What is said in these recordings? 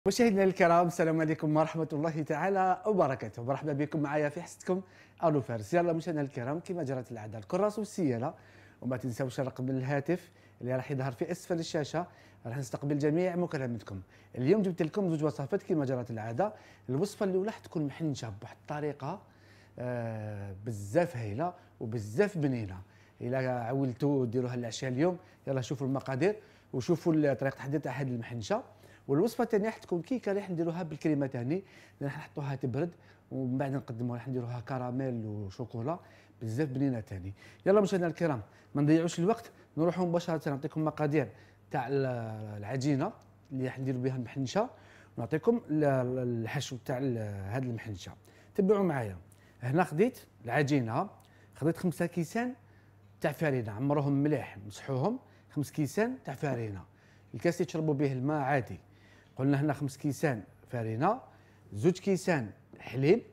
مشاهدينا الكرام، السلام عليكم ورحمة الله تعالى وبركاته. مرحبا بكم معايا في حصتكم ألو فارس. يلا مشاهدينا الكرام، كما جرت العادة الكراس والسيالة، وما تنساوش رقم الهاتف اللي راح يظهر في أسفل الشاشة. راح نستقبل جميع مكالمتكم. اليوم جبت لكم زوج وصفات كما جرت العادة. الوصفة الأولى راح تكون محنشة بواحد الطريقة بزاف هايلة وبزاف بنينة. إلا عولتوا ديروها العشاء اليوم، يلا شوفوا المقادير وشوفوا طريقة تحضير تاع هذه المحنشة. والوصفه الثانيه راح تكون كيكه راح نديروها بالكريمه ثاني، راح نحطوها تبرد ومن بعد نقدموها، راح نديروها كراميل وشوكولا بزاف بنينه ثاني. يلا مشاهدينا الكرام، ما نضيعوش الوقت، نروحوا مباشره نعطيكم المقادير تاع العجينه اللي راح نديروا بها المحنشه، ونعطيكم الحشو تاع هذه المحنشه. تبعوا معايا. هنا خديت العجينه، خديت 5 كيسان تاع فرينه، عمروهم مليح مسحوهم. 5 كيسان تاع فرينه، الكاس يشربوا به الماء عادي. قلنا هنا 5 كيسان فرينه، 2 كيسان حليب،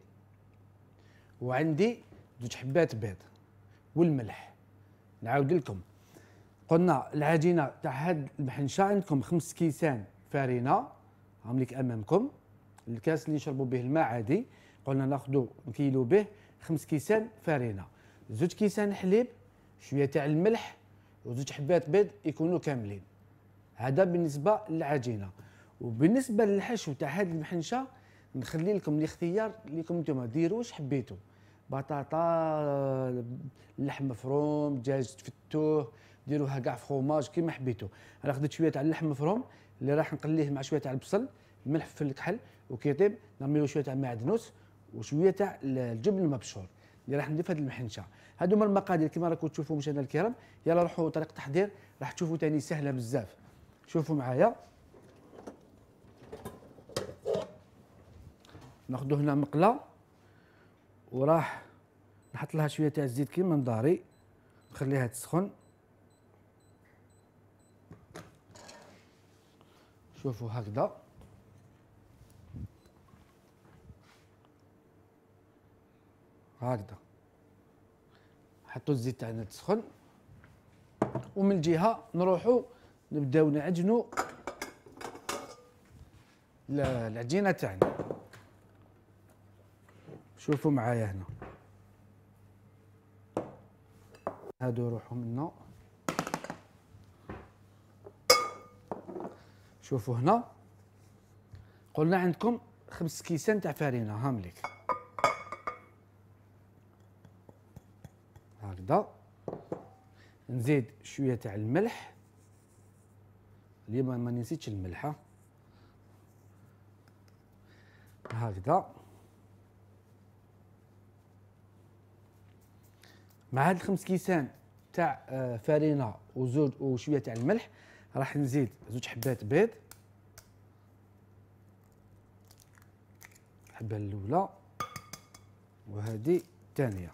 وعندي 2 حبات بيض والملح. نعاود لكم، قلنا العجينه تاع هاد المحنشه عندكم 5 كيسان فرينه هم لك امامكم، الكاس اللي يشربوا به الماء عادي. قلنا ناخذوا نكيلو به 5 كيسان فرينه، 2 كيسان حليب، شويه تاع الملح، و2 حبات بيض يكونوا كاملين. هذا بالنسبه للعجينه. وبالنسبه للحشو تاع هذه المحنشه نخلي لكم الاختيار لكم انتم، ديروا واش حبيتوا، بطاطا، لحم مفروم، دجاج تفتوه، ديروها كاع فخوماج كيما حبيتوا. انا خديت شويه تاع اللحم مفروم اللي راح نقليه مع شويه تاع البصل، الملح في الكحل، وكي يطيب نرميو شويه تاع معدنوس وشويه تاع الجبن المبشور اللي راح ندير في هذه المحنشه. هادو هما المقادير كما راكم تشوفوا مشاهدينا الكرام. يلا روحوا طريقه التحضير راح تشوفوا ثاني سهله بزاف. شوفوا معايا، ناخذ هنا مقله وراح نحط لها شويه تاع الزيت كيما نداري، نخليها تسخن. شوفوا هكذا، هكذا حطوا الزيت تاعنا تسخن، ومن الجهه نروحوا نبداو نعجنوا العجينه تاعنا. شوفوا معايا هنا، هادو يروحوا منا. شوفوا هنا، قلنا عندكم 5 كيسان تاع فرينه هامليك هكذا. نزيد شويه تاع الملح، اليوم ما نسيتش الملح هكذا. مع هاد 5 كيسان تاع فرينه وزوج وشويه تاع الملح راح نزيد 2 حبات بيض، الحبه الاولى وهذه الثانيه.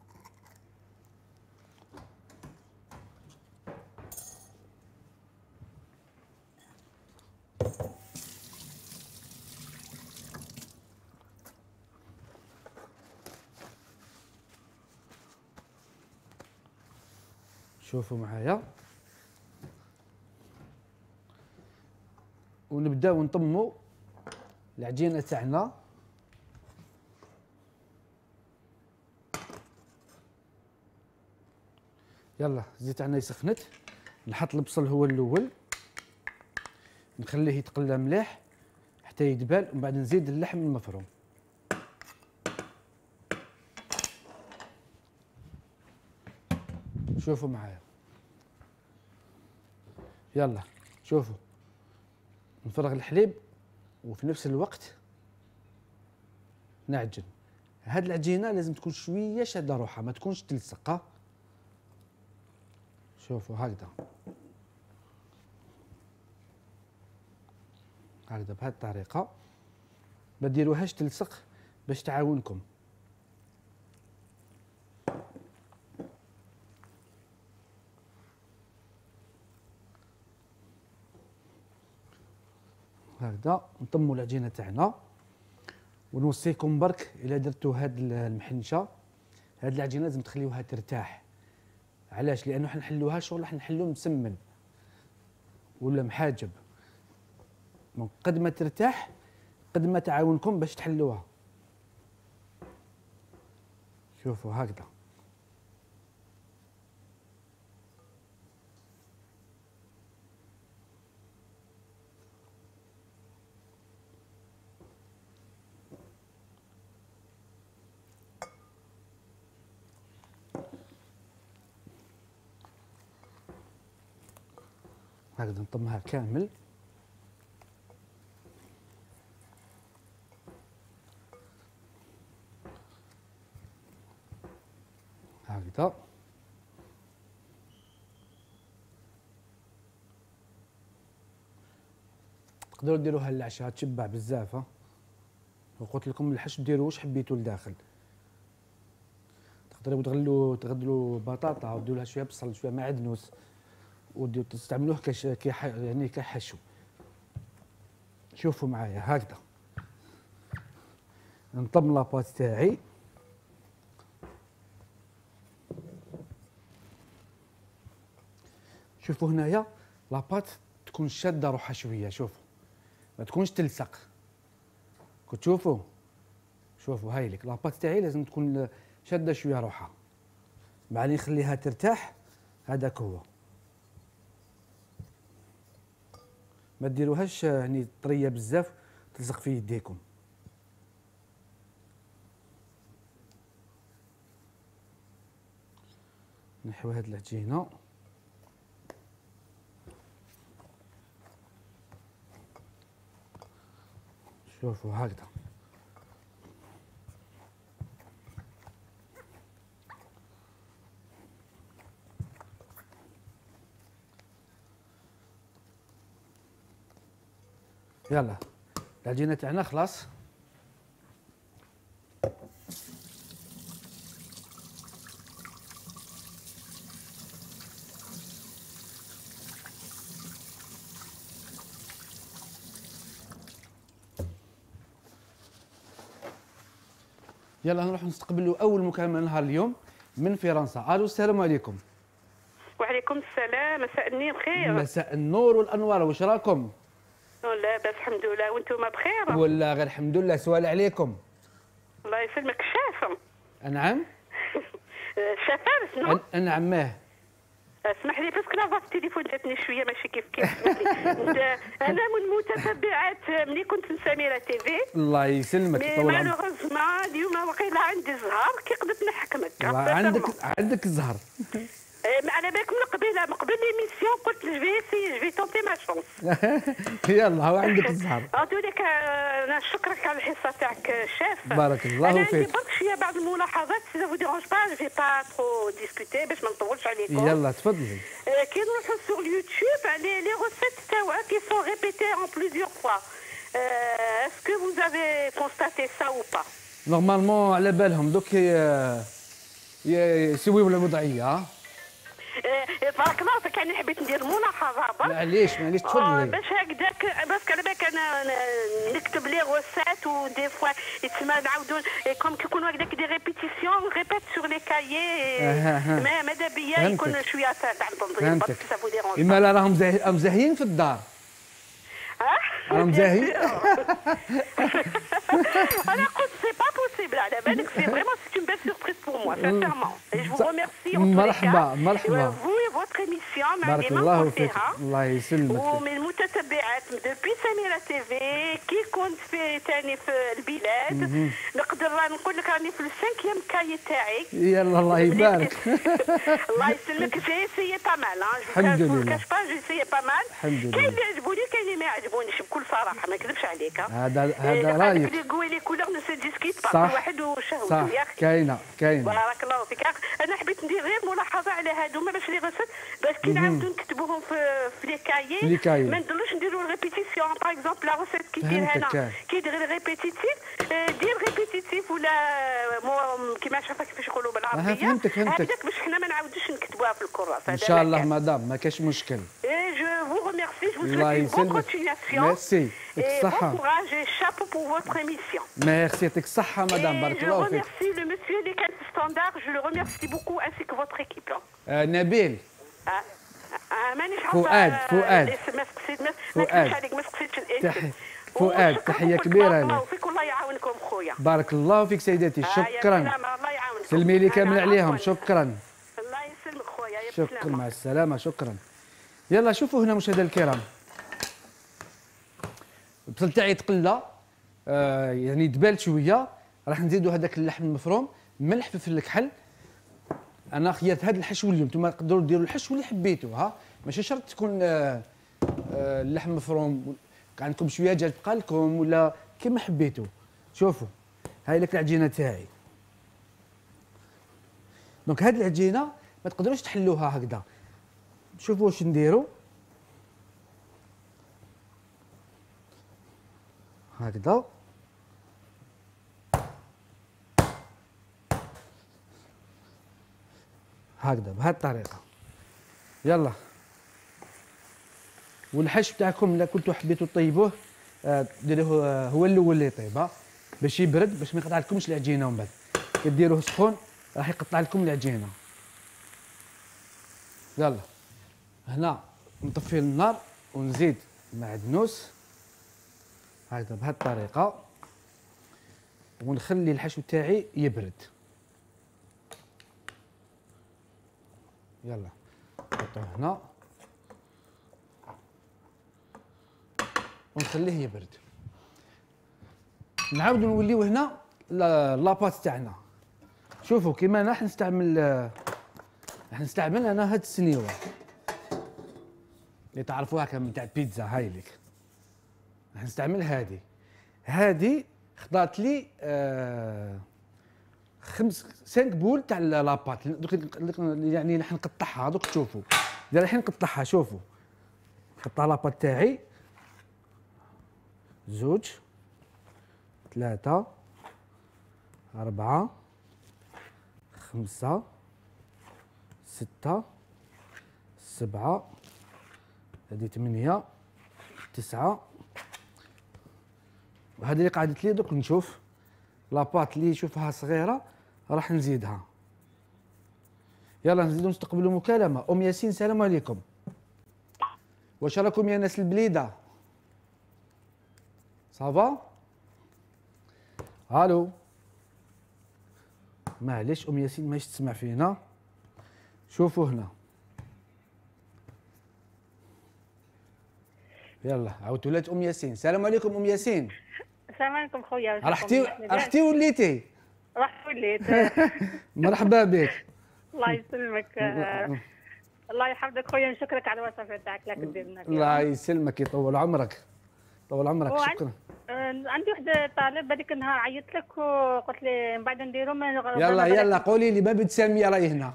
شوفوا معايا، ونبداو نطمو العجينه تاعنا. يلا الزيت تاعنا يسخنت، نحط البصل هو الاول، نخليه يتقلى مليح حتى يدبل، ومن بعد نزيد اللحم المفروم. شوفوا معايا، يلا شوفوا، نفرغ الحليب وفي نفس الوقت نعجن. هاد العجينه لازم تكون شويه شاده روحها، ما تكونش تلصق. شوفوا هكذا، هكذا بهذه الطريقه، ما ديروهاش تلصق باش تعاونكم. هكذا نطموا العجينه تاعنا. ونوصيكم برك الا درتوا هاد المحنشه، هاد العجينه لازم تخليوها ترتاح. علاش؟ لانه حنحلوها شغل راح نحلوه مسمن ولا محاجب. دونك قد ما ترتاح قد ما تعاونكم باش تحلوها. شوفوا هكذا. هكذا نطمها كامل. هكذا تقدروا ديروها للعشاء تشبع بزاف. وقلت لكم الحشو ديروا واش حبيتوا لداخل. تقدروا تغدلوا بطاطا وديروا لها شويه بصل شويه معدنوس وتستعملوه يعني كحشو. شوفوا معايا هكذا نطم لاباط تاعي. شوفوا هنايا لاباط تكون شاده روحها شويه. شوفوا ما تكونش تلصق. كتشوفوا شوفوا هاي لك لاباط تاعي لازم تكون شاده شويه روحها. بعدين نخليها ترتاح. هذاك هو. ما ديروهاش يعني طريه بزاف تلصق في يديكم. نحيو هاد العجينه. شوفوا هكذا. يلا العجينه تاعنا خلاص. يلا نروح نستقبلوا اول مكالمه نهار اليوم من فرنسا. الو السلام عليكم. وعليكم السلام. مساء النور بخير. مساء النور والانوار. واش راكم؟ لاباس الحمد لله. وانتم بخير؟ ولا غير الحمد لله. سؤال عليكم. الله يسلمك. شاف نعم. شافارس نو. نعم. اسمح لي باسكو لافاك التليفون جاتني شويه ماشي كيف انا من متتبعات ملي كنت من سميره تي في. الله يسلمك. طول عمرك. مالوغوزمون اليوم وقيلا عندي زهر كي قدرت نحكمك. عندك زهر. على بالك من قبل ليميسيون قلت جو في تونتي ما شونس. يلا هو عندك الزهر. لك انا نشكرك على الحصه تاعك شاف. بارك الله فيك. انا عندي برك شويه بعض الملاحظات سي فو ديرونج با جو با ترو ديسكوتي باش ما نطولش عليكم. يلا تفضلي. كي نروحوا سور اليوتيوب لي روسيت تاعها كي سون ريبيتي اون بليزيور فوا. اسكو فوز افي كونستاتي سا او با؟ نورمالمون على بالهم دوك يسويو الوضعيه. بارك الله فيك. انا حبيت ندير ملاحظه برك. معليش تفضلي. باش هكذاك باسكو على بالك انا نكتب لي غوسات ودي فوا يتسمى نعاودوا كوم كيكونوا هكذاك دي ريبيتيسيون ريبيت سور لي كايي. ماذا بيا يكون شويه تاع التنظيم برك سافو ديرونج. اما لا راهم زاهيين في الدار. راهم زاهيين. انا قلت سي با بوسيبل. على بالك سي فريمون سي اون بيل سوربريز بور موا سانسيرمون. جو فو ريميرسي. مرحبا. فوتر ايميسيون بارك الله فيك. الله يسلمك. ومن المتتبعات دوبي سميره تي في كي كنت في ثاني في البلاد نقدر نقول لك راني في السانكيام كاي تاعي. يلا الله يبارك. الله يسلمك. جي سيي با مال. الحمد لله. كاش با جي سيي با مال. الحمد لله. كاين اللي عجبوني كاين اللي ما عجبونيش بكل صراحه ما نكذبش عليك. هذا رايك. لي كوي لي كولور نو سي ديسكيت با. كل واحد وشهوته صح. كاينه. بارك الله فيك. انا حبيت ندير غير ملاحظه على هادوما باش لي غسل باش كي نعاودو نكتبوهم في لي كايي ما نديروش نديرو ريبيتيسيون. باغ اكزومبل لا روسيت كي دير هنا كي دير ريبيتيتيف دير ريبيتيتيف ولا كيما عرفت كيفاش يقولوا بالعربيه. فهمتك. هكذاك باش حنا ما نعاودوش نكتبوها في الكراس. ان شاء الله مدام ما كاش مشكل. جو فو ريميرسي. جو الله سويت بون يسلمك. كونتينياسيون. ميرسي. يعطيك الصحة. بون كوراج اي شابو بور فوتر ايميسيون. ميرسي. يعطيك الصحة مدام. بارك الله فيك. Je remercie le monsieur des 15 standards. Je le remercie beaucoup ainsi que votre équipe. نبيل. مانيش فؤاد الاسم ما سقسيت ما نكذبش عليك ما سقسيتش الاسم. فؤاد تحيه كبيره لك. الله فيك والله يعاونكم خويا. بارك الله فيك سيدتي شكرا. الله يعاونكم. سلمي لي كامل عليهم شكرا. الله يسلمك خويا يا بسلامه. شكرا مع السلامه شكرا. يلا شوفوا هنا مشاهدينا الكرام البصل تاعي تقلى يعني دبال شويه. راح نزيدوا هذاك اللحم المفروم ملح فلفل الكحل. انا خيرت هذا الحشو اليوم، نتوما تقدروا ديروا الحشو اللي حبيتوا ها، ماشي شرط تكون اللحم مفروم، عندكم شويه دجاج بقى لكم ولا كيما حبيتوا. شوفوا هاي لك العجينه تاعي. دونك هذه العجينه ما تقدروش تحلوها هكذا. شوفوا واش نديروا هكذا. هكذا بهذه الطريقه. يلا والحشو تاعكم الا كنتوا حبيتوا طيبوه ديروه هو الاول اللي يطيب باش يبرد، باش ما يقطع لكمش العجينه. ومن بعد كديروه سخون راح يقطع لكم العجينه. يلا هنا نطفي النار ونزيد المعدنوس هكذا بهذه الطريقه، ونخلي الحشو تاعي يبرد. يلا نحطوه هنا ونخليه يبرد. نعاودو نوليو هنا لاباط تاعنا. شوفوا كيما راح نستعمل انا هاد السنيوه اللي تعرفوها كم تاع البيتزا. هاي لك راح نستعمل هادي خضات لي 5 بول تاع لاباط. يعني راح نقطعها دوك تشوفوا الحين نقطعها. شوفوا نقطع لاباط تاعي 2 3 4 5 6 7 هذه 8 9. وهذه اللي قعدت لي دوك نشوف لاباط اللي نشوفها صغيره راح نزيدها. يلا نزيدو نستقبلوا مكالمه. ام ياسين السلام عليكم. واش راكم يا ناس البليده؟ صافا؟ الو معليش ام ياسين ماهيش تسمع فينا. شوفوا هنا يلا عاودت ولات ام ياسين. السلام عليكم ام ياسين. السلام عليكم خويا. رحتي وليتي؟ رحت وليت. مرحبا بك. الله يسلمك. الله يحفظك خويا، نشكرك على الوصفه تاعك اللي كدير لنا. الله يسلمك يطول عمرك. طول عمرك شكرا. عندي واحد طالب هذيك النهار عيطت لك وقلت لي من بعد نديرو يلا قولي لي ما بنت ساميه راهي هنا.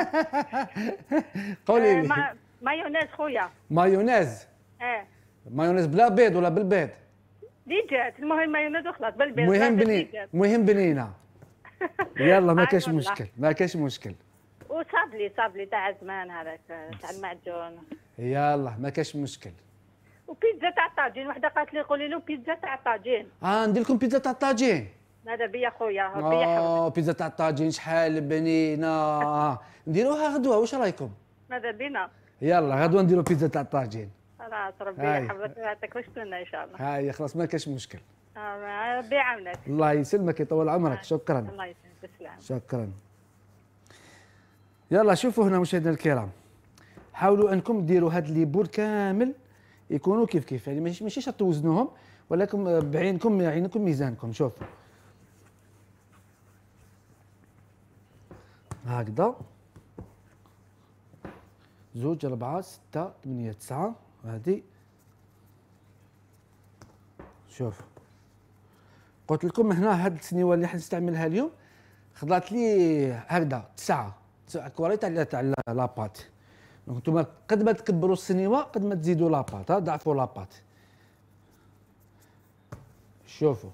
قولي لي. مايونيز خويا. مايونيز؟ مايونيز بلا بيض ولا بالبيض؟ ديجات. المهم مايونيز وخلاص بالبيض. مهم بنينه. يلا ما كاش مشكل ما كاش مشكل. وصابلي تاع زمان هذاك تاع المعجون. يلا ما كاش مشكل. وبيتزا تاع الطاجين. وحده قالت لي قولي له بيتزا تاع الطاجين. ندير لكم بيتزا تاع الطاجين. ماذا بيا خويا بيا بيتزا تاع الطاجين شحال بنينه. نديروها غدوه واش رايكم؟ ماذا بينا. يلا غدوه نديروا بيتزا تاع الطاجين. خلاص ربي يحفظك ويعطيك واش لنا ان شاء الله. هاي خلاص ما كاش مشكل. ربي يعاونك. الله يسلمك يطول عمرك. شكرا. الله يسلمك بالسلامه. شكرا. يلا شوفوا هنا مشاهدينا الكرام، حاولوا انكم ديروا هاد لي بول كامل يكونوا كيف يعني ماشي شرط توزنوهم، ولكن بعينكم ميزانكم. شوفوا هكذا 2 4 6 8 9 هذه. شوف قلت لكم هنا هاد السنيوه اللي حنستعملها اليوم خضات لي هكذا 9 كواري تاع لاباط. دونك نتوما قد ما تكبروا السنيوه قد ما تزيدوا لاباط. ضعفوا لاباط. شوفوا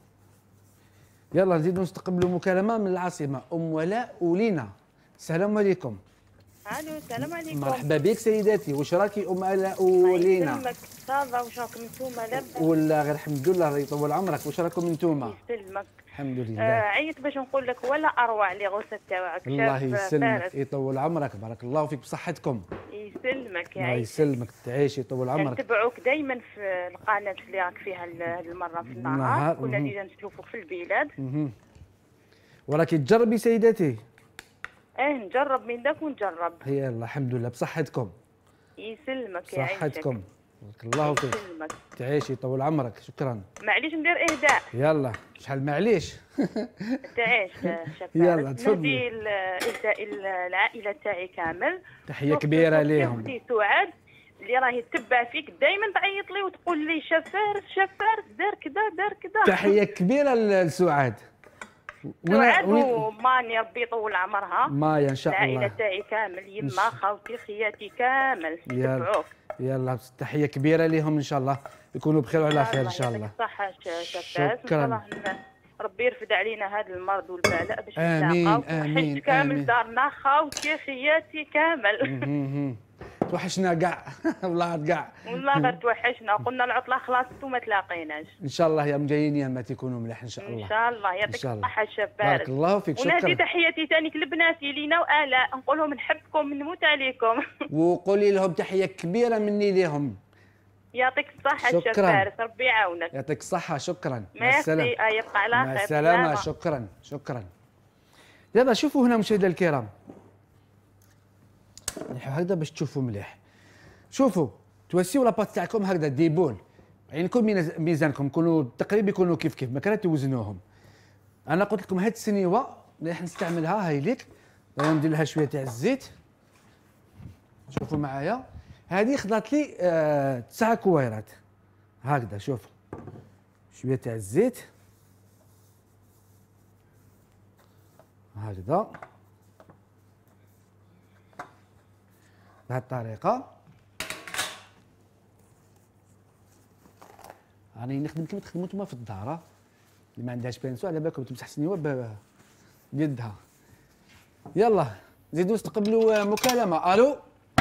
يلا نزيدوا نستقبلوا مكالمه من العاصمه. ام ولاء ولينا السلام عليكم. الو السلام عليكم. مرحبا بك سيداتي، واش راكي ام الاء ولينا؟ يسلمك صافا، واش راكم نتوما لاباس؟ ولا غير الحمد لله، الله يطول عمرك، واش راكم نتوما؟ يسلمك. الحمد لله. عيط باش نقول لك ولا اروع لي غوسه تاعك. الله يسلمك يطول عمرك، بارك الله فيك بصحتكم. يسلمك يا الله يسلمك تعيش يطول عمرك. نتبعوك دائما في القناه اللي راك فيها هذه المره في النهار، كنا ديجا نشوفوك في البلاد. وراكي تجربي سيداتي؟ نجرب من داك ونجرب. يلا الحمد لله بصحتكم. يسلمك يا صحتكم بارك الله فيك. يسلمك تعيشي يطول عمرك، شكرا. معليش ندير اهداء. يلا شحال معليش. تعيش شفاء. يلا تفضلي. نهدي اهداء العائله تاعي كامل. تحيه كبيره ليهم. اختي سعاد اللي راهي تتبع فيك دائما تعيط لي وتقول لي شفار دار كذا دار كذا. تحيه كبيره لسعاد. سعاد وماني ربي يطول عمرها. مايا ان شاء الله. العائله تاعي كامل، يما خاوتي خياتي كامل يتبعوك. يلا تحيه كبيره لهم ان شاء الله، يكونوا بخير وعلى خير ان شاء الله. يعطيك الصحه شفاف. شكرا. ربي يرفد علينا هذا المرض والبلاء باش امين امين كامل دارنا خاوتي خياتي كامل. توحشنا كاع. والله كاع والله غير توحشنا، قلنا العطله خلاص وما تلاقيناش. ان شاء الله يا مجايين يا ما تكونوا مليح ان شاء الله. ان شاء الله يعطيك الصحه الشباب. بارك الله فيك. شكرا. ونادي تحياتي ثاني لبناتي لينا والاء، نقول لهم نحبكم نموت عليكم. وقولي لهم تحيه كبيره مني لهم. يعطيك الصحه الشباب، ربي يعاونك. يعطيك الصحه. شكرا. مع السلامه. يبقى على خير. مع السلامه. شكرا شكرا. يلا شوفوا هنا مشاهدينا الكرام، هكذا باش تشوفوا مليح. شوفوا توسيو لاباط تاعكم هكذا ديبول، يعني يكون ميزانكم يكونوا تقريبا يكونوا كيف كيف، ما كان توزنوهم. انا قلت لكم هاد السنيوه اللي راح نستعملها هاي ليك، ندير لها شويه تاع الزيت. شوفوا معايا هذه خضات لي 9 كويرات هكذا. شوفوا شويه تاع الزيت هكذا بهذه الطريقه. راني نخدم كيما تخدموا نتوما في الدار، اللي ما عندهاش بينسو على بالكم تمسح سنيوه بيدها. يلا نزيدوا نستقبلوا مكالمه. الو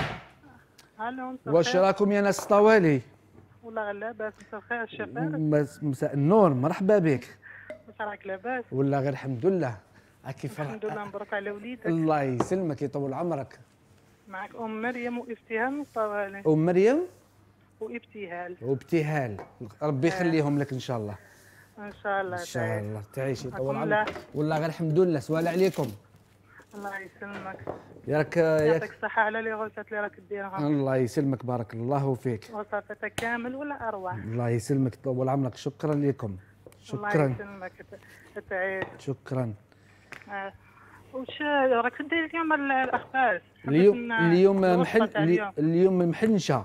واش راكم يا ناس الطوالي؟ والله لاباس. مساء الخير الشفاء. مساء النور، مرحبا بك. واش راك لاباس؟ والله غير الحمد لله. كيف الحمد لله. مبروك على وليدك. الله يسلمك يطول عمرك. معك مريم وابتهال من الطوالي. مريم وابتهال. ربي يخليهم لك ان شاء الله. ان شاء الله. ان شاء الله تعيشي يطول عمرك. والله غير الحمد لله. سؤال عليكم. الله يسلمك. يعطيك الصحة على لي غوصات اللي راك ديرها. الله يسلمك بارك الله فيك. وصفتك كامل ولا اروع. الله يسلمك يطول عمرك. شكرا لكم. شكرا. الله يسلمك تعيش. شكرا. وش راك دير اليوم الاخبار؟ اليوم محنشه،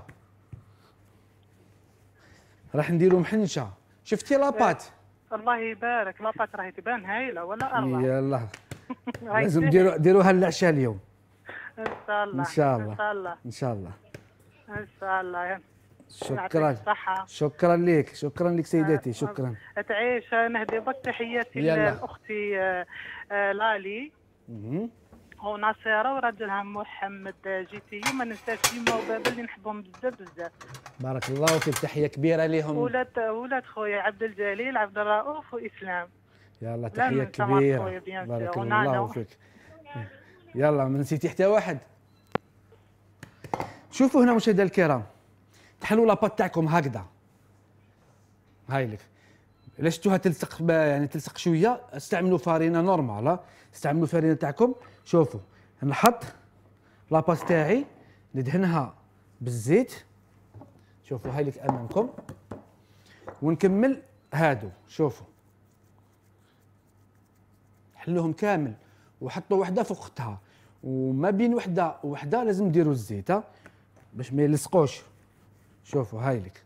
راح نديروا محنشه. شفتي لاباط؟ الله يبارك. لاباط راهي تبان هايله ولا اروع. يلا لازم ديروها العشاء اليوم. ان شاء الله. ان شاء الله. ان شاء الله. ان شاء الله. ان شاء الله. شكرا. شكرا لك. شكرا لك سيداتي. شكرا. تعيش. نهدي بك تحياتي لاختي لالي وناصره وراجلها محمد جيتي، وما ننساش يما وبابا اللي نحبهم بزاف بزاف. بارك الله فيك. تحيه كبيره لهم. ولاد خويا عبد الجليل عبد الرؤوف واسلام. يلا تحيه كبيره. بارك الله فيك. يلا ما نسيتي حتى واحد. شوفوا هنا مشاهدينا الكرام، تحلوا لاباط تاعكم هكذا. هاي لك الا شفتوها تلصق يعني تلصق شويه، استعملوا فارينه نورمال. استعملوا فارينه تاعكم. شوفوا نحط لاباط تاعي ندهنها بالزيت. شوفوا هاي لك امامكم، ونكمل هادو. شوفوا حلوهم كامل وحطوا وحده فوق اختها، وما بين وحده ووحده لازم ديروا الزيت باش ما يلصقوش. شوفوا هاي لك.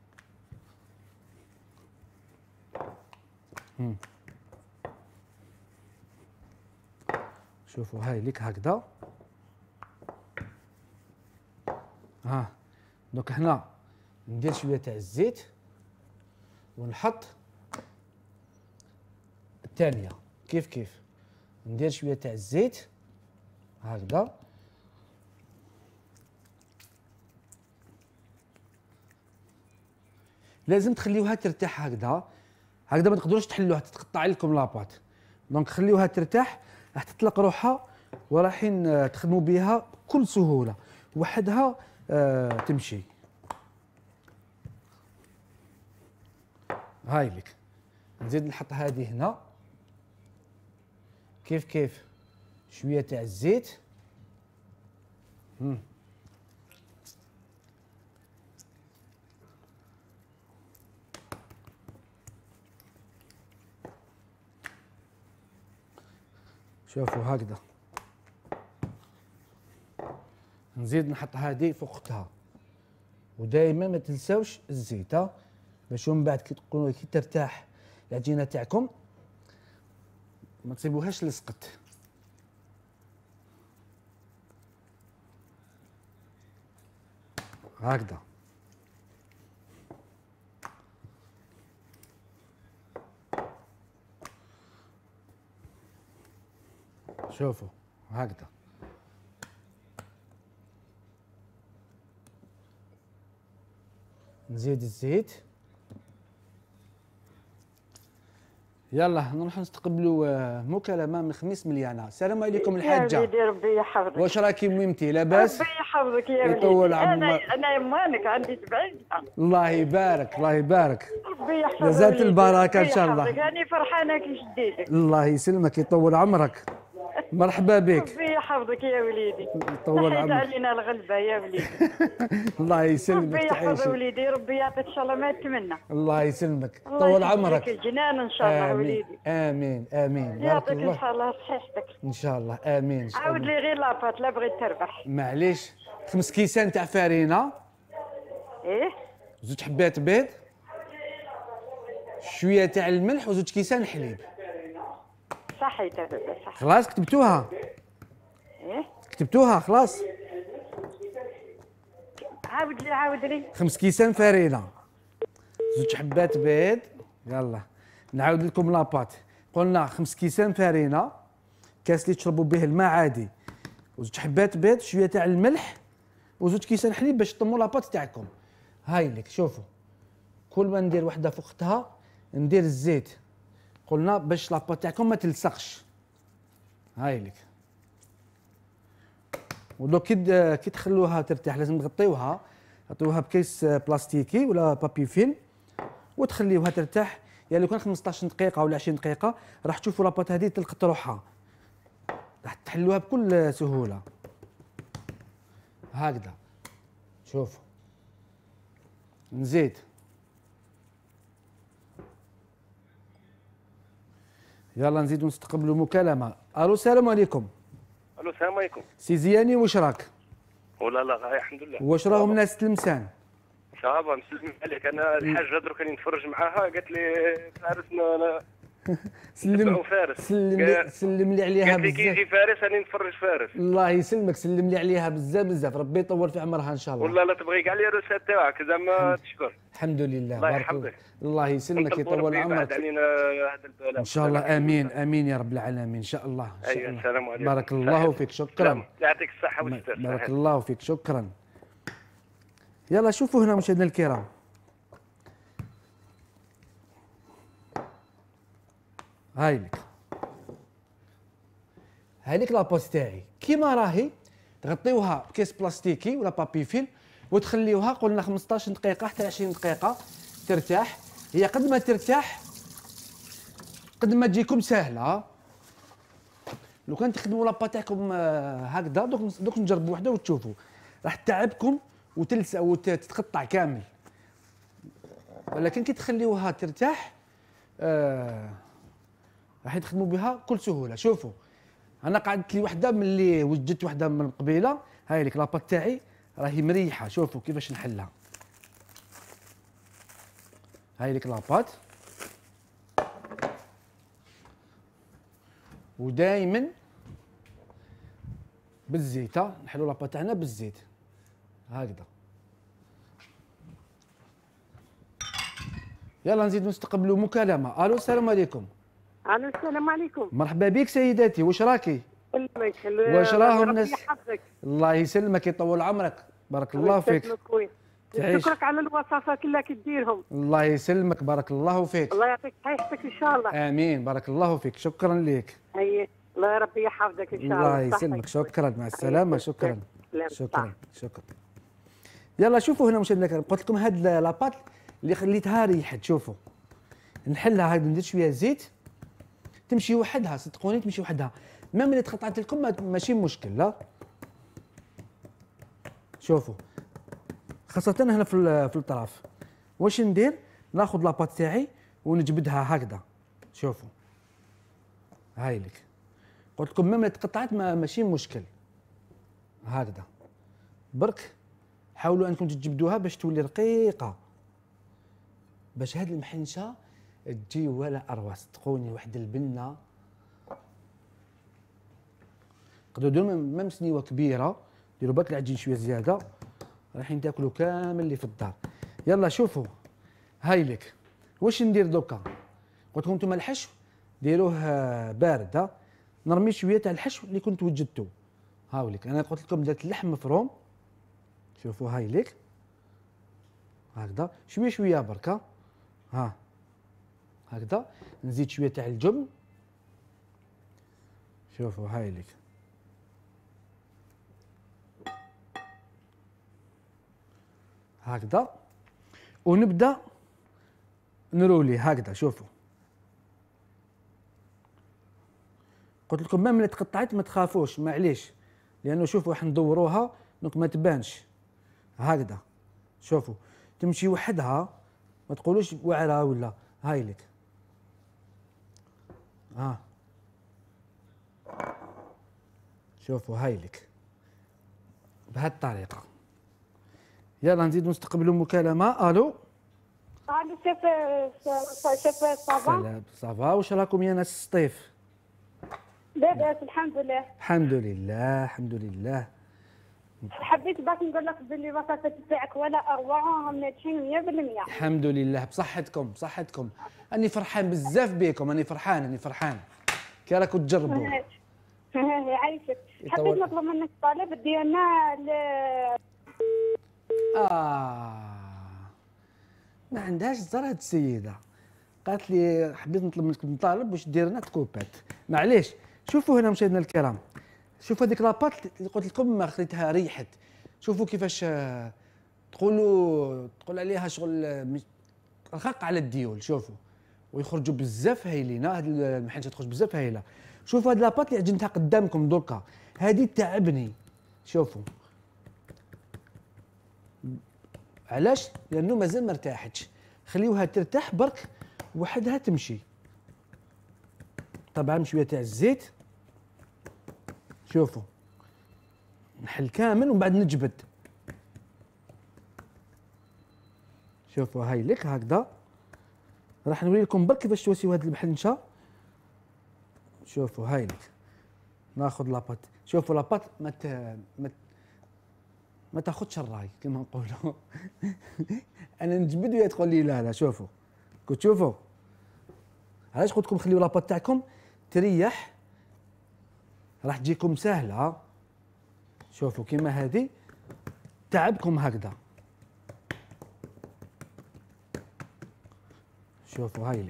شوفوا هاي لك هكذا. دوك هنا ندير شويه تاع الزيت ونحط الثانيه كيف ندير شويه تاع الزيت هكذا لازم تخليوها ترتاح هكذا. هكذا ما تقدروش تحلوها تتقطع لكم لاباط. دونك خليوها ترتاح راح تطلق روحها وراحين تخدموا بها بكل سهوله وحدها تمشي. هاي لك. نزيد نحط هذه هنا كيف شويه تاع الزيت. شوفوا هكذا. نزيد نحط هذه فوقتها ودائما ما تنساوش الزيت باش من بعد كي ترتاح العجينه تاعكم ما تسيبوهاش لصقت. هكذا شوفوا هكذا. نزيد الزيت. يلا نروح نستقبلوا مكالمه من خميس مليانه. السلام عليكم الحاجه. يا وليدي ربي يحفظك. واش راكي ميمتي لاباس؟ ربي يحفظك يا وليدي. يطول انا يمانك عندي 70 سنه. الله يبارك الله يبارك. ربي يحفظك. جزات البركه ان شاء الله. راني فرحانه كي شديتك. الله يسلمك يطول عمرك. مرحبا بك. ربي يحفظك يا وليدي. طول عمرك. علينا الغلبه يا وليدي. الله يسلمك. ربي يحفظ وليدي. ربي يعطيك ان شاء الله ما تتمنى. الله يسلمك. طول عمرك. الجنان ان شاء الله وليدي. امين امين. يعطيك ان شاء الله صحيحتك. ان شاء الله امين ان شاء الله. عاود لي غير لاباط لا بغيت تربح. معليش 5 كيسان تاع فرينه. ايه. 2 حبات بيض. شويه تاع الملح و2 كيسان حليب. صحيت هذا صح. خلاص كتبتوها؟ ايه كتبتوها خلاص؟ عاود لي 5 كيسان فرينه 2 حبات بيض. يلا نعاود لكم لاباط. قلنا 5 كيسان فرينه، كاس اللي تشربوا به الماء عادي، و2 حبات بيض، شويه تاع الملح، و2 كيسان حليب باش تطموا لاباط تاعكم. هاي لك شوفوا، كل ما ندير وحده فوقتها ندير الزيت، قلنا باش لاباط تاعكم ما تلصقش. هاي لك. ولو كي تخلوها ترتاح لازم تغطيوها، غطيوها بكيس بلاستيكي ولا بابي فيلم وتخليوها ترتاح. يعني لو كان 15 دقيقه ولا 20 دقيقه راح تشوفوا لاباط هذه تلقط روحها، راح تحلوها بكل سهوله. هكذا شوفوا. نزيد يلا نزيدو نستقبلوا مكالمه. الو السلام عليكم. الو السلام عليكم. سي زياني واش راك؟ ولا لا غاية الحمد لله. واش راهم ناس تلمسان؟ صافا مسلمين عليك. انا الحاجه درك راني نتفرج معاها قالت لي فارس انا سلم لي عليها قالت لي كي يجي فارس راني نتفرج فارس. الله يسلمك، سلم لي عليها بزاف بزاف، ربي يطول في عمرها ان شاء الله. والله لا تبغي كاع لي الرسالة تاعك زعما تشكر. الحمد لله. الله يحفظك. الله يسلمك يطول عمرك علينا هذا البلاء ان شاء الله. امين امين يا رب العالمين ان شاء الله. ايوه السلام عليكم. بارك الله فيك. شكرا. يعطيك الصحه والستر. بارك الله فيك. شكرا. يلا شوفوا هنا مشاهدينا الكرام، هاي لك، هاي لك لابوست تاعي كيما راهي. تغطيوها بكيس بلاستيكي ولا بابي فيل وتخليوها قلنا 15 دقيقه حتى 20 دقيقه ترتاح. هي قد ما ترتاح قد ما تجيكم سهله. لو كان تخدموا لاباط تاعكم هكذا دوك نجربوا وحده وتشوفوا راح تتعبكم وتتقطع كامل. ولكن كي تخليوها ترتاح راح تخدموا بها بكل سهوله. شوفوا انا قعدت لي وحده من اللي وجدت وحده من قبيله. هاي لك لاباط تاعي راهي مريحه. شوفوا كيفاش نحلها. هاي لك لاباط، ودائما بالزيت نحلوا لاباط تاعنا بالزيت هكذا. يلا نزيد نستقبلوا مكالمه. الو السلام عليكم. الو السلام عليكم. مرحبا بك سيداتي، واش راكي؟ يسلمك. واش راهم الناس؟ يحفظك. الله يسلمك يطول عمرك. بارك الله فيك. نشكرك على الوصفات اللي كديرهم. الله يسلمك، بارك الله فيك. الله يعطيك صحتك ان شاء الله. امين، بارك الله فيك، شكرا لك. اي الله يا ربي يحفظك ان شاء الله. الله يسلمك، شكرا، مع السلامه. شكرا شكرا شكرا. يلا شوفوا هنا مشاهدينا الكرام، قلت لكم هاد لاباط اللي خليتها ريحت، شوفوا نحلها هاك، ندير شويه زيت تمشي وحدها، صدقوني تمشي وحدها، ما ملي تقطعت لكم ماشي مشكل. لا شوفوا خاصة هنا في الطرف واش ندير، ناخذ لاباط تاعي ونجبدها هكذا، شوفوا هاي لك، قلت لكم ملي تقطعت ماشي مشكل، هكذا برك حاولوا انكم تجبدوها باش تولي رقيقة، باش هاد المحنشة تجي ولا اروع، صدقوني واحد البنة تقدروا ديروا ما مسنيوه كبيرة، ديروا برك العجين شوية زيادة، رايحين تاكلوا كامل اللي في الدار. يلا شوفوا هاي لك، واش ندير دوكا، قلت لكم انتم الحشو ديروه بارد، نرمي شويه تاع الحشو اللي كنت وجدته، هاو لك انا قلت لكم درت اللحم مفروم، شوفوا هاي لك هكذا شويه شويه بركه، ها هكذا نزيد شويه تاع الجبن، شوفوا هاي لك هكذا، ونبدا نرولي هكذا. شوفوا قلت لكم ما ملي تقطعت ما تخافوش، معليش، لانه شوفوا راح ندوروها دونك ما تبانش هكذا، شوفوا تمشي وحدها، ما تقولوش وعرة ولا، هاي لك شوفوا هاي لك بهذه الطريقه. يلا نزيدو نستقبلوا مكالمه. الو الو شيف صافا. صافا، واش راكم يا ناس السطيف؟ لاباس الحمد لله. الحمد لله الحمد لله. حبيت باش نقول لك باللي الوصفات تاعك ولا اروع، ناجحين 100%. الحمد لله بصحتكم بصحتكم، اني فرحان بزاف بكم، اني فرحان كي راكم تجربوا. يعيشك. حبيت نطلب منك طلب ديالنا ما عندهاش زر هاد السيده، قالت لي حبيت نطلب منكم طالب باش دير لنا كوبات، معليش. شوفوا هنا مشاهدينا الكرام، شوفوا هذيك لاباط اللي قلت لكم ما خليتها ريحت، شوفوا كيفاش تقول عليها شغل رقاق على الديول، شوفوا ويخرجوا بزاف هايلين، هاد المحنشه تخرج بزاف هايله. شوفوا هاد لاباط اللي عجنتها قدامكم دركا، هادي تعبني، شوفوا علاش؟ لانه مازال ما ارتاحتش، خليوها ترتاح برك وحدها تمشي. طبعا شويه تاع الزيت، شوفوا نحل كامل ومن بعد نجبد، شوفوا هاي لك هكذا. راح نوري لكم برك كيفاش توسيو هاد المحنشه، شوفوا هاي لك ناخذ لاباط، شوفوا لاباط ما تاخذش الراي كما نقولوا. انا نجبد وهي تقول لي لا. شوفوا كنت شوفوا علاش قلت لكم خليوا لاباط تاعكم تريح، راح تجيكم سهله. شوفوا كيما هذه تعبكم هكذا، شوفوا هاي لك.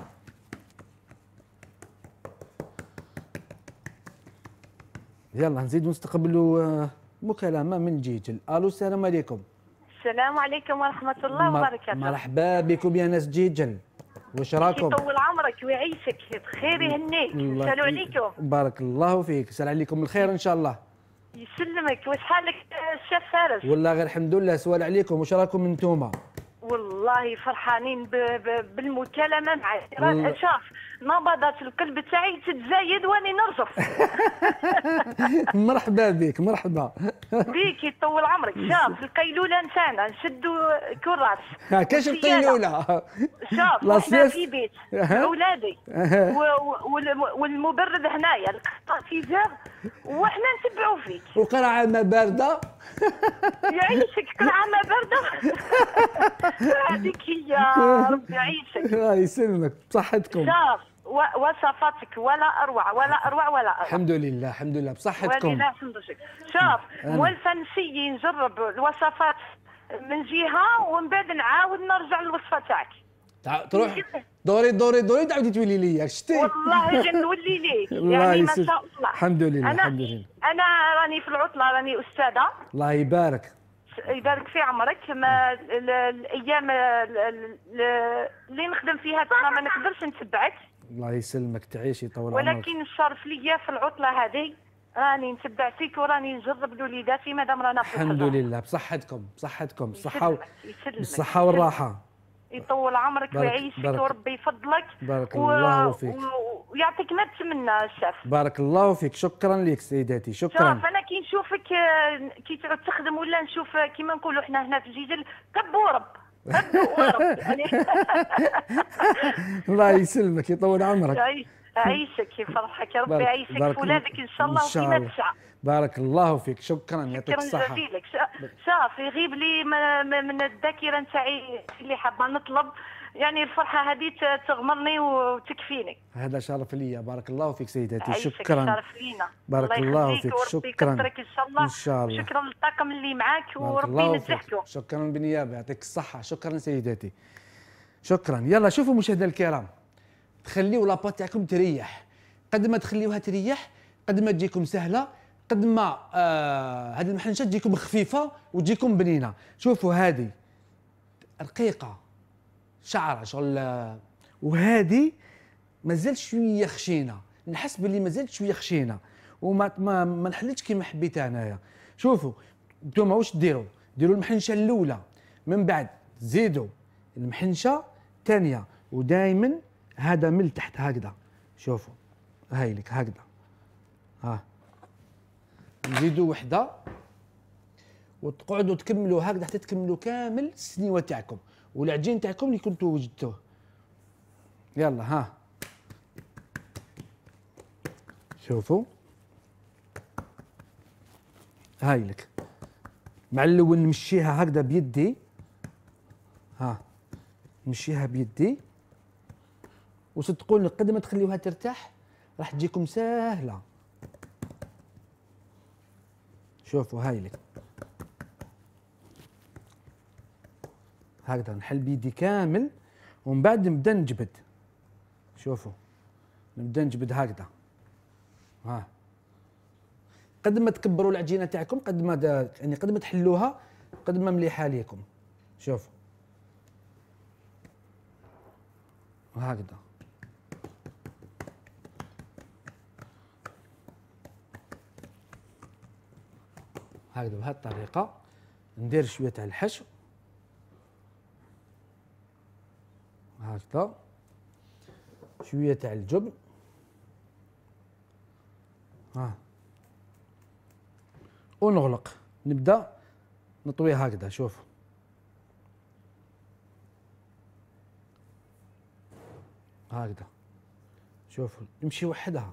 يلا نزيدو نستقبلوا مكالمة من جيجل. الو السلام عليكم. السلام عليكم ورحمة الله وبركاته. مرحبا بكم يا ناس جيجل، واش راكم؟ يطول عمرك ويعيشك بخير يهنيك. نسالوا عليكم. بارك الله فيك، سال عليكم الخير ان شاء الله. يسلمك، واش حالك الشيف فارس؟ والله غير الحمد لله، سؤال عليكم، واش راكم انتوما؟ والله فرحانين بالمكالمة معك. شاف نبضات القلب تاعي تتزايد واني نرجف. مرحبا بك، مرحبا بيك، يطول عمرك. شاف القيلولة نتاعنا نشدوا كراس. كاش القيلولة؟ شاف احنا في بيت اولادي والمبرد هنايا الكليماتيزور وحنا نتبعوا فيك. وقرعة ما باردة. يعيشك قرعة ما باردة. هذيك هي، ربي يعيشك. الله يسلمك بصحتكم. شاف وصفاتك ولا اروع ولا اروع ولا اروع. الحمد لله الحمد لله بصحتكم. ولله الحمد لله. شاف موالفه نسيي نجرب الوصفات من جهه ومن بعد نعاود نرجع للوصفه تاعك. تروح دوري تعاودي تولي لي شتي. والله غنولي ليك يعني ما شاء الله. الحمد لله الحمد لله. انا راني في العطله، راني استاذه. الله يبارك في عمرك. ما الايام اللي نخدم فيها تما ما نقدرش نتبعك. الله يسلمك تعيشي طول عمرك. ولكن الشرف ليا في العطله هذه راني نتبع فيك وراني نجرب الوليدات مادام رانا في الحمد لله بصحتكم بالصحه والراحه. يطول عمرك ويعيشك وربي يفضلك. بارك الله فيك ويعطيك ما تمنى الشاف. بارك الله فيك. شكرا لك سيداتي شكرا. شوف انا كي نشوفك كي تعود تخدم ولا نشوف كيما نقولوا احنا هنا في الجيجل كب ورب. الله يسلمك يطول عمرك. يعيشك يفرحك يا ربي يعيشك ولادك ان شاء الله وكيما تسعى. بارك الله فيك شكرا يعطيك الصحة. شكرا جزيلا. شاف يغيب لي من الذاكرة نتاعي اللي حابة نطلب، يعني الفرحة هذه تغمرني وتكفيني. هذا شرف لي. بارك الله فيك سيداتي شكرا. شرف لينا. بارك الله فيك شكرا. يكثرك ان شاء الله. ان شاء الله. شكرا للطاقم اللي معاك وربي ينجحكم. شكرا بالنيابة يعطيك الصحة. شكرا سيداتي شكرا. يلا شوفوا مشاهدينا الكرام، تخليوا لاباط تاعكم تريح. قد ما تخليوها تريح قد ما تجيكم سهله، قد ما هذه المحنشه تجيكم خفيفه وتجيكم بنينه. شوفوا هذه رقيقه شعره شغل، وهذه مازال شويه خشينه، نحس باللي مازال شويه خشينه وما ما نحلتش كيما حبيت انايا. شوفوا نتوما واش ديروا المحنشه الاولى، من بعد تزيدوا المحنشه الثانيه، ودائما هذا من تحت هكذا. شوفوا هاي لك هكذا، ها نزيدوا وحده وتقعدوا تكملوا هكذا حتى تكملوا كامل السنيوه تاعكم والعجين تاعكم اللي كنتوا وجدتوه. يلا ها شوفوا هاي لك. مع الاول نمشيها هكذا بيدي، ها نمشيها بيدي وصدقوني قد ما تخليوها ترتاح راح تجيكم سهله. شوفوا هاي لك هكذا نحل بيدي كامل ومن بعد نبدا نجبد. شوفوا نبدا نجبد هكذا، ها قد ما تكبروا العجينه تاعكم قد ما يعني قد ما تحلوها قد ما مليحه ليكم. شوفوا هكذا هكذا بهذه الطريقه. ندير شويه تاع الحشو هكذا، شويه تاع الجبن، ها ونغلق. نبدا نطويه هكذا. شوفوا هكذا، شوفوا نمشي وحدها.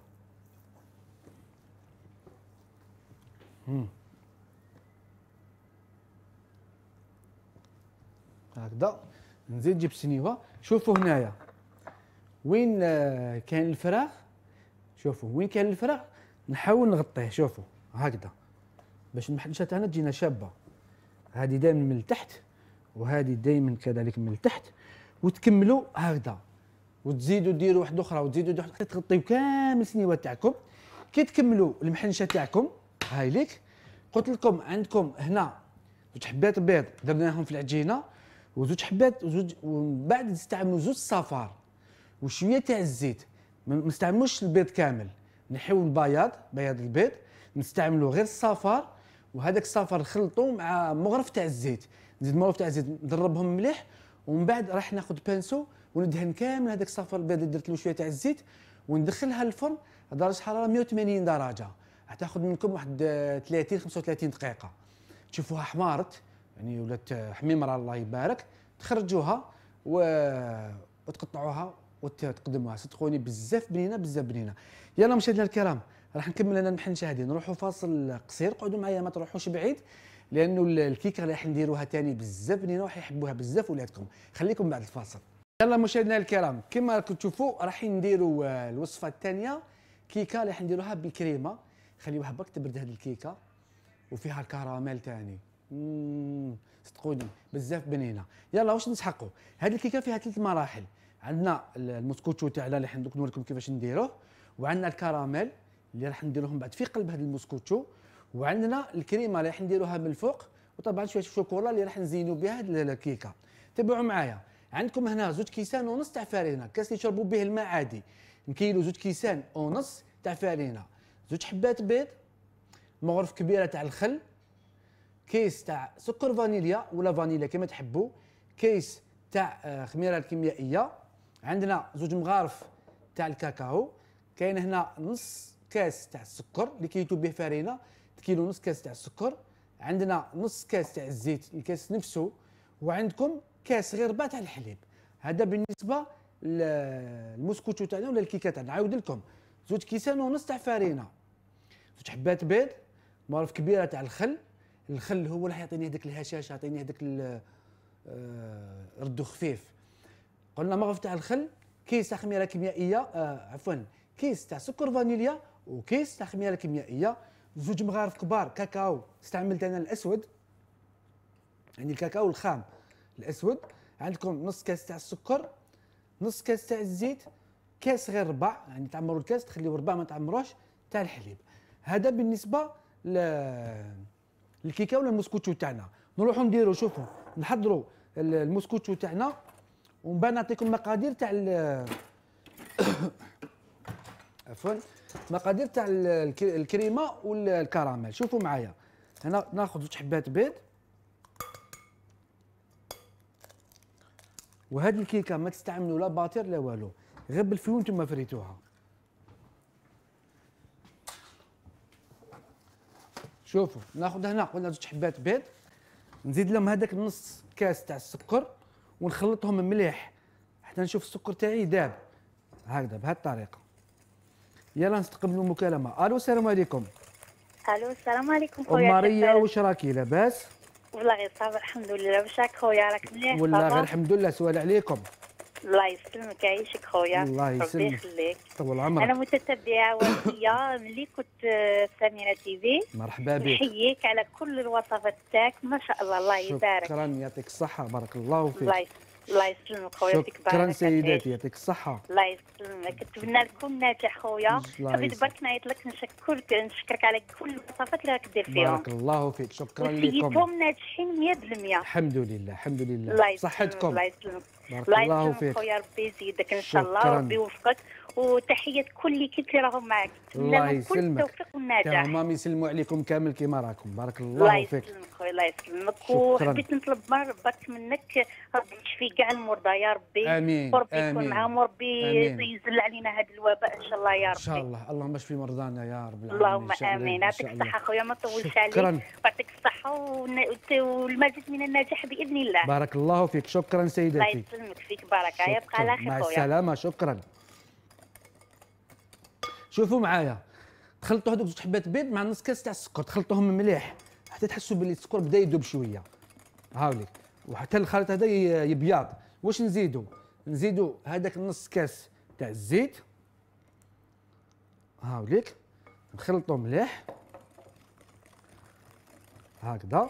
هكذا نزيد نجيب سنيوه. شوفوا هنايا وين كاين الفراغ، شوفوا وين كاين الفراغ نحاول نغطيه. شوفوا هكذا باش المحنشه تاعنا تجينا شابه. هذه دائما من التحت وهذه دائما كذلك من التحت، وتكملوا هكذا وتزيدوا ديروا واحده اخرى وتزيدوا حتى تغطيو كامل السنيوات تاعكم. كي تكملوا المحنشه تاعكم هاي ليك، قلت لكم عندكم هنا زوج حبات بيض درناهم في العجينه وزوج حبات ومن بعد نستعملوا زوج صفار وشويه تاع الزيت. ما نستعملوش البيض كامل، نحيو بياض البيض، نستعملوا غير الصفار، وهذاك الصفار نخلطوه مع مغرف تاع الزيت. نزيد مغرف تاع الزيت ندربهم مليح، ومن بعد راح ناخذ بانسو وندهن كامل هذاك الصفار البيض اللي درت له شويه تاع الزيت وندخلها للفرن على درجه حراره 180 درجه. راح تاخذ منكم واحد 30 35 دقيقه. تشوفوها حمارت يعني ولات حميمره الله يبارك، تخرجوها وتقطعوها وتقدموها. صدقوني بزاف بنينه بزاف بنينه. يلا مشاهدينا الكرام راح نكمل انا المحنشه هذه، نروحوا فاصل قصير. قعدوا معايا ما تروحوش بعيد لانه الكيكه اللي راح نديروها ثاني بزاف بنينه وراح يحبوها بزاف ولادكم. خليكم بعد الفاصل. يلا مشاهدينا الكرام كما راكم تشوفوا راح نديروا الوصفه الثانيه، كيكه اللي راح نديروها بالكريمه. خليوها برك تبرد هذه الكيكه وفيها الكراميل ثاني صدقوني بزاف بنينه. يلا واش نسحقوا؟ هذه الكيكه فيها 3 مراحل. عندنا المسكوتشو تاعنا اللي حندوك نوريكم كيفاش نديروه، وعندنا الكراميل اللي راح نديروهم بعد في قلب هذا المسكوتشو، وعندنا الكريمه اللي راح نديروها من الفوق، وطبعا شويه الشوكولا اللي راح نزينوا بها هذه الكيكه. تبعوا معايا. عندكم هنا 2 كيسان ونص تاع فارينه، كاس اللي يشربوا به الماء عادي. نكيلو 2 كيسان ونص تاع فارينه، 2 حبات بيض، مغرف كبيره تاع الخل، كيس تاع سكر فانيليا ولا فانيليا كما تحبوا، كيس تاع خميره الكيميائيه، عندنا 2 مغارف تاع الكاكاو، كاين هنا نص كاس تاع السكر اللي كيتو به فارينه، كيلو نص كاس تاع السكر، عندنا نص كاس تاع الزيت الكاس نفسه، وعندكم كاس غير ربع تاع الحليب. هذا بالنسبه للمسكوتشو تاعنا ولا الكيكه تاعنا. نعاود لكم 2 كيسان ونص تاع فارينه، 2 حبات بيض، مغرف كبيره تاع الخل. الخل هو اللي يعطيني هذاك الهشاشه، يعطيني هذاك ردو خفيف. قلنا مغرف تاع الخل، كيس تاع خميره كيميائيه، عفوا كيس تاع سكر فانيليا وكيس تاع خميره كيميائيه، 2 مغارف كبار كاكاو، استعملت انا الاسود، يعني الكاكاو الخام الاسود. عندكم نص كاس تاع السكر، نص كاس تاع الزيت، كاس غير ربع، يعني تعمروا الكاس تخليوه ربع ما تعمروش، تاع الحليب. هذا بالنسبه للكيكه ولا المسكوتشو تاعنا. نروحوا نديروا، شوفوا نحضروا المسكوتشو تاعنا، ومن بعد نعطيكم مقادير تاع عفوا مقادير تاع الكريمه والكراميل. شوفوا معايا، هنا ناخذ 2 حبات بيض، وهذه الكيكه ما تستعملوا لا باطير لا والو، غير بالفيون نتوما فريتوها. شوفوا ناخذ هنا قلنا 2 حبات بيض، نزيد لهم هذاك نص كاس تاع السكر، ونخلطهم مليح حتى نشوف السكر تاعي داب هكذا بهذه الطريقه. يلا نستقبلوا مكالمه. الو السلام عليكم. الو السلام عليكم خويا. ام ماريا واش راكي لاباس؟ والله غير صافي الحمد لله. واش راك خويا؟ راك مليح؟ والله غير الحمد لله. سؤال عليكم. الله يسلمك يعيشك خويا. الله يسلمك. ربي يخليك. طول عمرك. انا متتبعه وفيه ملي كنت في سميرة تي في. مرحبا بك. نحييك على كل الوصفات تاعك ما شاء الله. الله يبارك. شكرا يعطيك الصحه بارك الله فيك. الله يسلمك خويا. شكرا سيداتي يعطيك الصحه. الله يسلمك. نتمنى لكم ناجح خويا. حبيت برك نعيط لك نشكرك على كل الوصفات اللي راك دير فيهم. بارك الله فيك. شكرا لكم. وفيهم ناجحين 100%. الحمد لله الحمد لله. صحتكم. الله يسلمك. بارك الله فيك خويا. ربي يزيدك ان شاء الله وربي يوفقك، وتحيه كل كيت اللي راهم معك. الله يسلمك. كل التوفيق والنجاح. تمام يسلموا عليكم كامل كيما راكم. بارك الله فيك. الله يسلمك خويا. الله يسلمك. وحبيت نطلب برك منك ربي يشفي كاع المرضى يا ربي. امين. وربي يكون معاهم وربي يزل علينا هذا الوباء ان شاء الله يا ربي. ان شاء الله. اللهم اشفي مرضانا يا رب العالمين. اللهم امين. يعطيك الصحه خويا ما نطولش عليك. ويعطيك الصحه والمزيد من النجاح باذن الله. بارك الله فيك. شكرا سيداتي. الله يسلمك فيك بارك. يبقى على خير خويا. مع السلامه. شكرا. شوفوا معايا، تخلطوا هذوك 2 حبات بيض مع نص كاس تاع السكر، تخلطوهم مليح حتى تحسوا باللي السكر بدا يذوب شويه. هاوليك. وحتى الخليط هذا يبيض. واش نزيدوا؟ نزيدوا هذاك نص كاس تاع الزيت. هاوليك. نخلطوا مليح هكذا.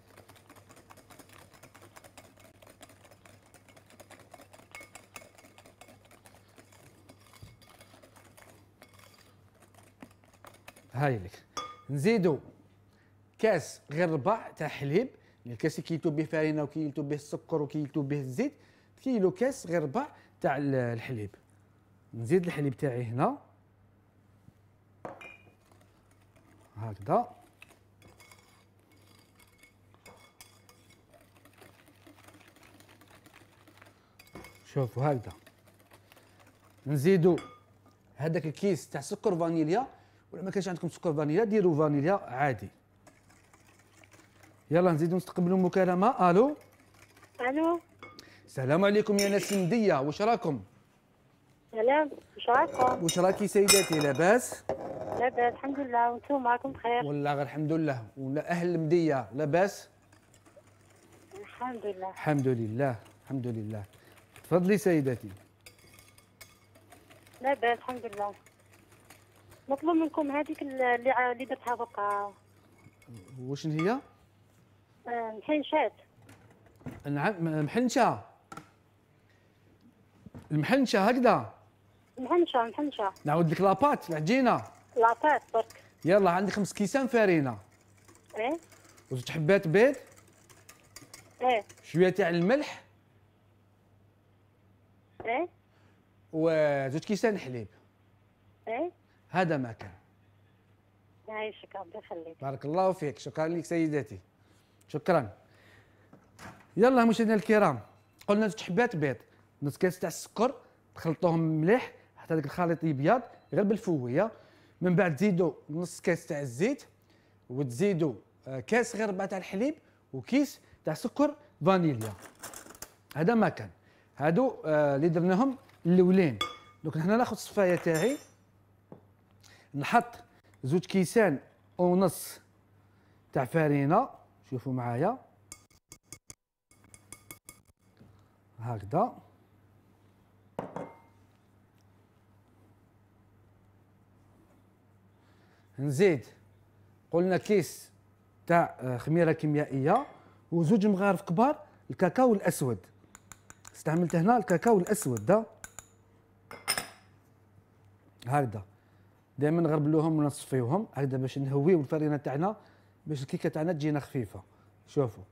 هايلك. نزيدوا كاس غير ربع تاع حليب، الكاس اللي كيلتو به فارينه وكيلتو به السكر وكيلتو به الزيت، كيلو كاس غير ربع تاع الحليب. نزيد الحليب تاعي هنا هكذا. شوفوا هكذا. نزيدوا هذاك الكيس تاع سكر فانيليا، ولا ما كانش عندكم سكر فانيليا ديروا فانيليا عادي. يلا نزيدوا نستقبلوا مكالمه. الو السلام عليكم يا ناس مديه. واش راكم؟ سلام. واش راكم؟ واش راكي سيداتي لاباس؟ لاباس الحمد لله. وانتم راكم بخير؟ والله غير الحمد لله. ولا اهل المديه لاباس؟ الحمد لله. الحمد لله الحمد لله. تفضلي سيداتي. لاباس الحمد لله. نطلب منكم هذيك اللي درتها دوكا. واش هي؟ محنشات. نعم محنشه. المحنشه هكذا. محنشه. نعاود لك لاباط العجينه. لاباط برك. يلا عندك 5 كيسان فرينه. ايه. وزوج حبات بيض. ايه. شويه تاع الملح. ايه. وزوج كيسان حليب. ايه. هذا ما كان. يعيشك ربي يخليك. بارك الله فيك، شكرا لك سيداتي. شكرا. يلا مشاهدينا الكرام، قلنا زوج حبات بيض، نص كاس تاع السكر، تخلطوهم مليح حتى داك الخليط يبيض غير بالفويه. من بعد تزيدوا نص كاس تاع الزيت، وتزيدوا كاس غير ربع تاع الحليب، وكيس تاع سكر فانيليا. هذا ما كان. هادو اللي درناهم الاولين. دونك هنا ناخذ الصفايه تاعي، نحط زوج كيسان ونص تاع فرينه، شوفوا معايا هكذا. نزيد قلنا كيس تاع خميره كيميائيه، وزوج مغارف كبار الكاكاو الاسود. استعملت هنا الكاكاو الاسود ده هكذا. دائما نغربلوهم ونصفيوهم هكذا باش نهويو الفرينه تاعنا، باش الكيكه تاعنا تجينا خفيفه. شوفوا.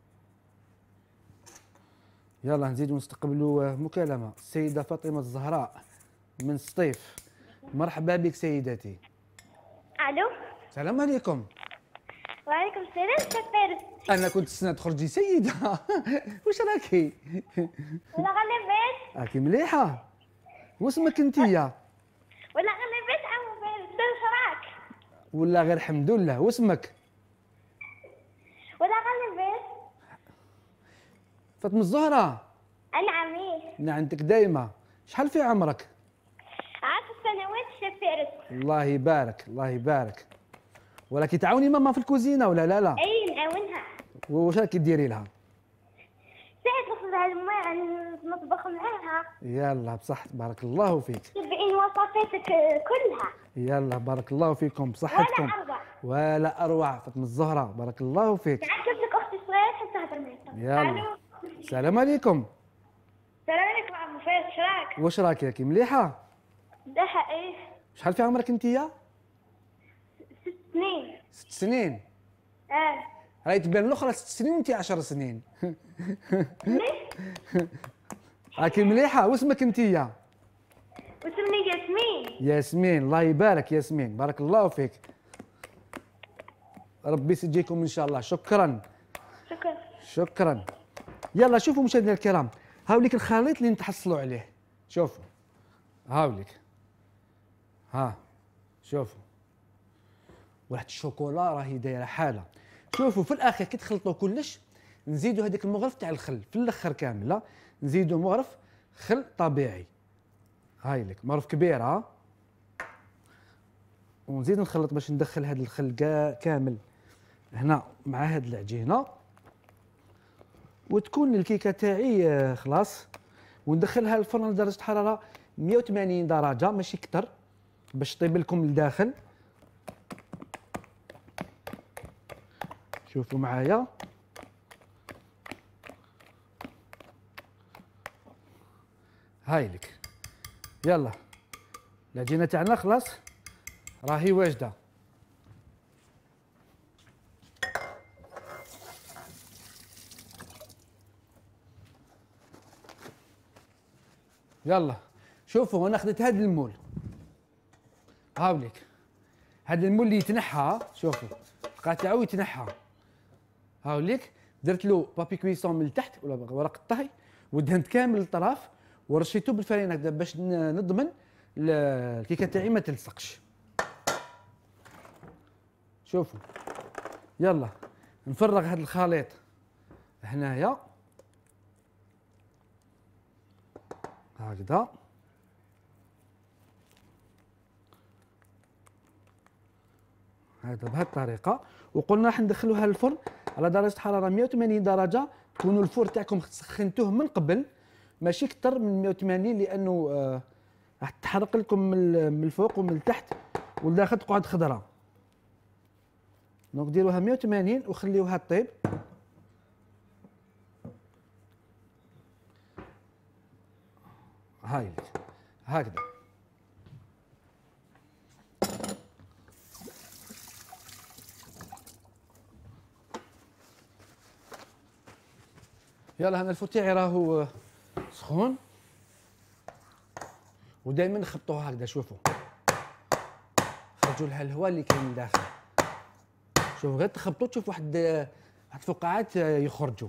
يلا نزيدو نستقبلوا مكالمه. السيده فاطمه الزهراء من سطيف. مرحبا بك سيداتي. الو. السلام عليكم. وعليكم السلام شيخ فارس. انا كنت نستنى تخرجي سيده. واش راكي؟ ولا غلبت. راكي مليحه. واسمك انتيا؟ ولا غلبت عمو فارس. واش راك؟ ولا غير الحمد لله. واسمك؟ ولا غلبت. فاطمه الزهراء. نعم. عندك دايما. شحال في عمرك؟ 10 سنوات شيخ فارس. الله يبارك الله يبارك. ولكن تعاوني ماما في الكوزينه ولا لا؟ اي نعاونها. واش راكي ديري لها؟ ساعات نخرجها الماء نطبخ معاها. يلا بصح بارك الله فيك. تبعين وصفاتك كلها. يلا بارك الله فيكم بصحتكم. ولا اروع. ولا اروع فاطمه الزهراء بارك الله فيك. تعال شوف لك اختي الصغيره حتى تهضر معاها. يلا. السلام عليكم. السلام عليكم عمو فارس. اش راك؟ واش راكي؟ راكي مليحه؟ مليحه. ايه. شحال في عمرك انتيا؟ 6 سنين. 6 سنين. راهي تبان الاخرى 6 سنين وانت 10 سنين. راكي مليحه. واسمك انتيا؟ واسمني ياسمين. ياسمين. الله يبارك ياسمين بارك الله فيك. ربي يسجيكم ان شاء الله. شكرا. شكرا. يلا شوفوا مشاهدينا الكرام، هاوليك الخليط اللي نتحصلوا عليه. شوفوا هاوليك. ها شوفوا واحد الشوكولا راهي دايره حاله. شوفوا في الاخير كي تخلطوا كلش نزيدوا هذاك المغرف تاع الخل في الاخر كامل. لا نزيدوا مغرف خل طبيعي. هاي لك مغرف كبير. ها ونزيد نخلط باش ندخل هذا الخل كامل هنا مع هذه العجينه، وتكون الكيكه تاعي خلاص. وندخلها الفرن لدرجه حراره 180 درجه ماشي كتر باش طيب لكم لداخل. شوفوا معايا. هاي لك. يلا العجينه تاعنا خلاص راهي واجده. يلا شوفوا انا خديت هذا المول. هاوليك هذا المول اللي يتنحى. شوفوا القاع تاعو يتنحى. هاوليك درت له بابي كويسون من التحت ولا ورق الطهي، ودهنت كامل الطراف ورشيته بالفرينه هكذا باش نضمن الكيكه تاعي ما تلصقش. شوفوا يلا نفرغ هذا الخليط هنايا هكذا. هذا بهذه الطريقه. وقلنا راح ندخلوها للفرن على درجه حراره 180 درجه. تكونوا الفرن تاعكم سخنتوه من قبل ماشي كتر من 180 لانه راح تحرق لكم من الفوق ومن التحت والداخل تقعد خضراء. دونك ديروها 180 وخليوها طيب هاي هكذا. يلا هنا الفور تاعي راهو سخون، ودائما نخبطوه هكذا. شوفوا خرجوا لها الهواء اللي كاين من داخل. شوفوا غير تخبطوا تشوف واحد الفقاعات يخرجوا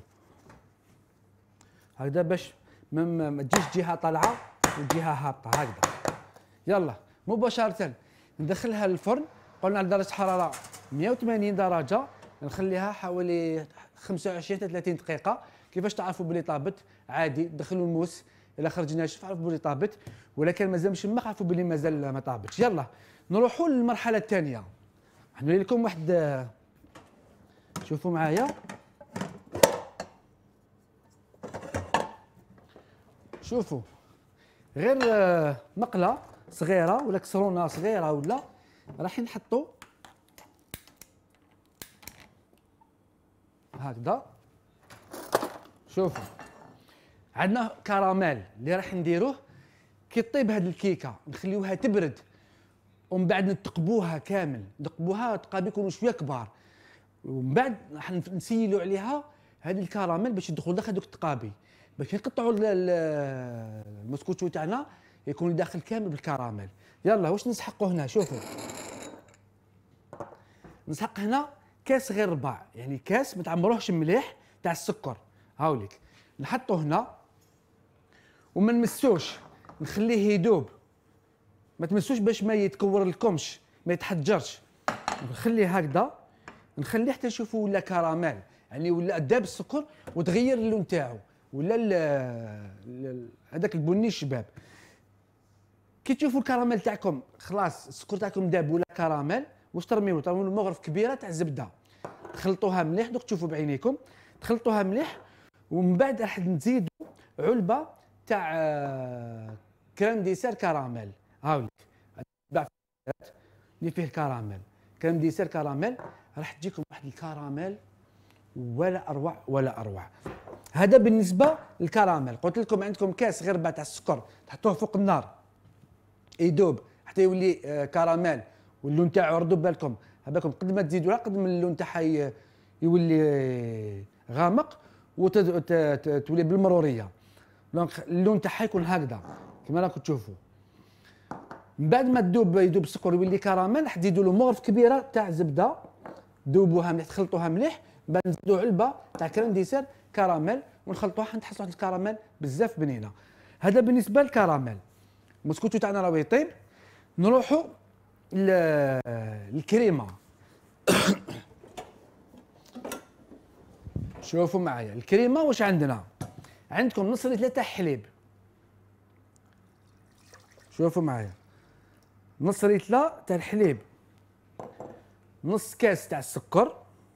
هكذا باش ما تجيش جهه طالعه وجهه هابطه هكذا. يلا مباشره ندخلها للفرن. قلنا على درجه حراره 180 درجه، نخليها حوالي 25 حتى 30 دقيقه. كيفاش تعرفوا بلي طابت؟ عادي دخلوا الموس، الا خرج ناشف عرفوا بلي طابت، ولا كان مازال مشمخ عرفوا بلي مازال ما طابتش. يلا نروحوا للمرحله الثانيه. نوري لكم واحد، شوفوا معايا. شوفوا غير مقله صغيره ولا كسرونه صغيره ولا راح نحطوا هكذا. شوفوا عندنا كراميل اللي راح نديروه كي طيب هاد الكيكه، نخليوها تبرد ومن بعد نتقبوها كامل، نتقبوها تقابي يكونوا شويه كبار، ومن بعد راح نسيلوا عليها هاد الكراميل باش يدخل داخل دوك التقابي، باش نقطعوا المسكوتشو تاعنا يكون داخل كامل بالكراميل. يلا واش نسحقوا هنا؟ شوفوا نسحق هنا كاس غير ربع، يعني كاس ما تعمروهش مليح تاع السكر. هاوليك نحطه هنا وما نمسوش، نخليه يذوب، ما تمسوش باش ما يتكور لكمش، ما يتحجرش. نخليه هكذا، نخليه حتى نشوفوا ولا كراميل، يعني ولا داب السكر وتغير اللون تاعو، ولا هذاك البني الشباب. كي تشوفوا الكراميل تاعكم خلاص السكر تاعكم داب ولا كراميل، واش ترميوه؟ ترميوه مغرف كبيره تاع الزبده، تخلطوها مليح. دوك تشوفوا بعينيكم تخلطوها مليح، ومن بعد راح نزيدوا علبه تاع كريم ديسير كراميل. هاوليك اللي فيه الكراميل، كريم ديسير كراميل، راح تجيكم واحد الكراميل ولا اروع ولا اروع. هذا بالنسبه للكراميل. قلت لكم عندكم كاس غير تاع السكر تحطوه فوق النار يذوب حتى يولي كراميل واللون تاعو. ردوا بالكم هذاكم قد ما تزيدوا قد ما اللون تاعها يولي غامق وتولي بالمروريه. دونك اللون تاعها يكون هكذا كما راكم تشوفوا. من بعد ما يذوب السكر يولي كراميل، راح تزيدوا له مغرف كبيره تاع زبده، ذوبوها مليح تخلطوها مليح. من بعد نزيدوا علبه تاع كريم ديسير كراميل ونخلطوها حتى نحصلوا واحد الكراميل بزاف بنينه. هذا بالنسبه للكراميل. المسكوتو تاعنا راه يطيب. نروحوا للكريمه. شوفوا معايا الكريمه واش عندنا. عندكم نص لتر تاع حليب. شوفوا معايا نص لتر تاع الحليب، نص كاس تاع السكر،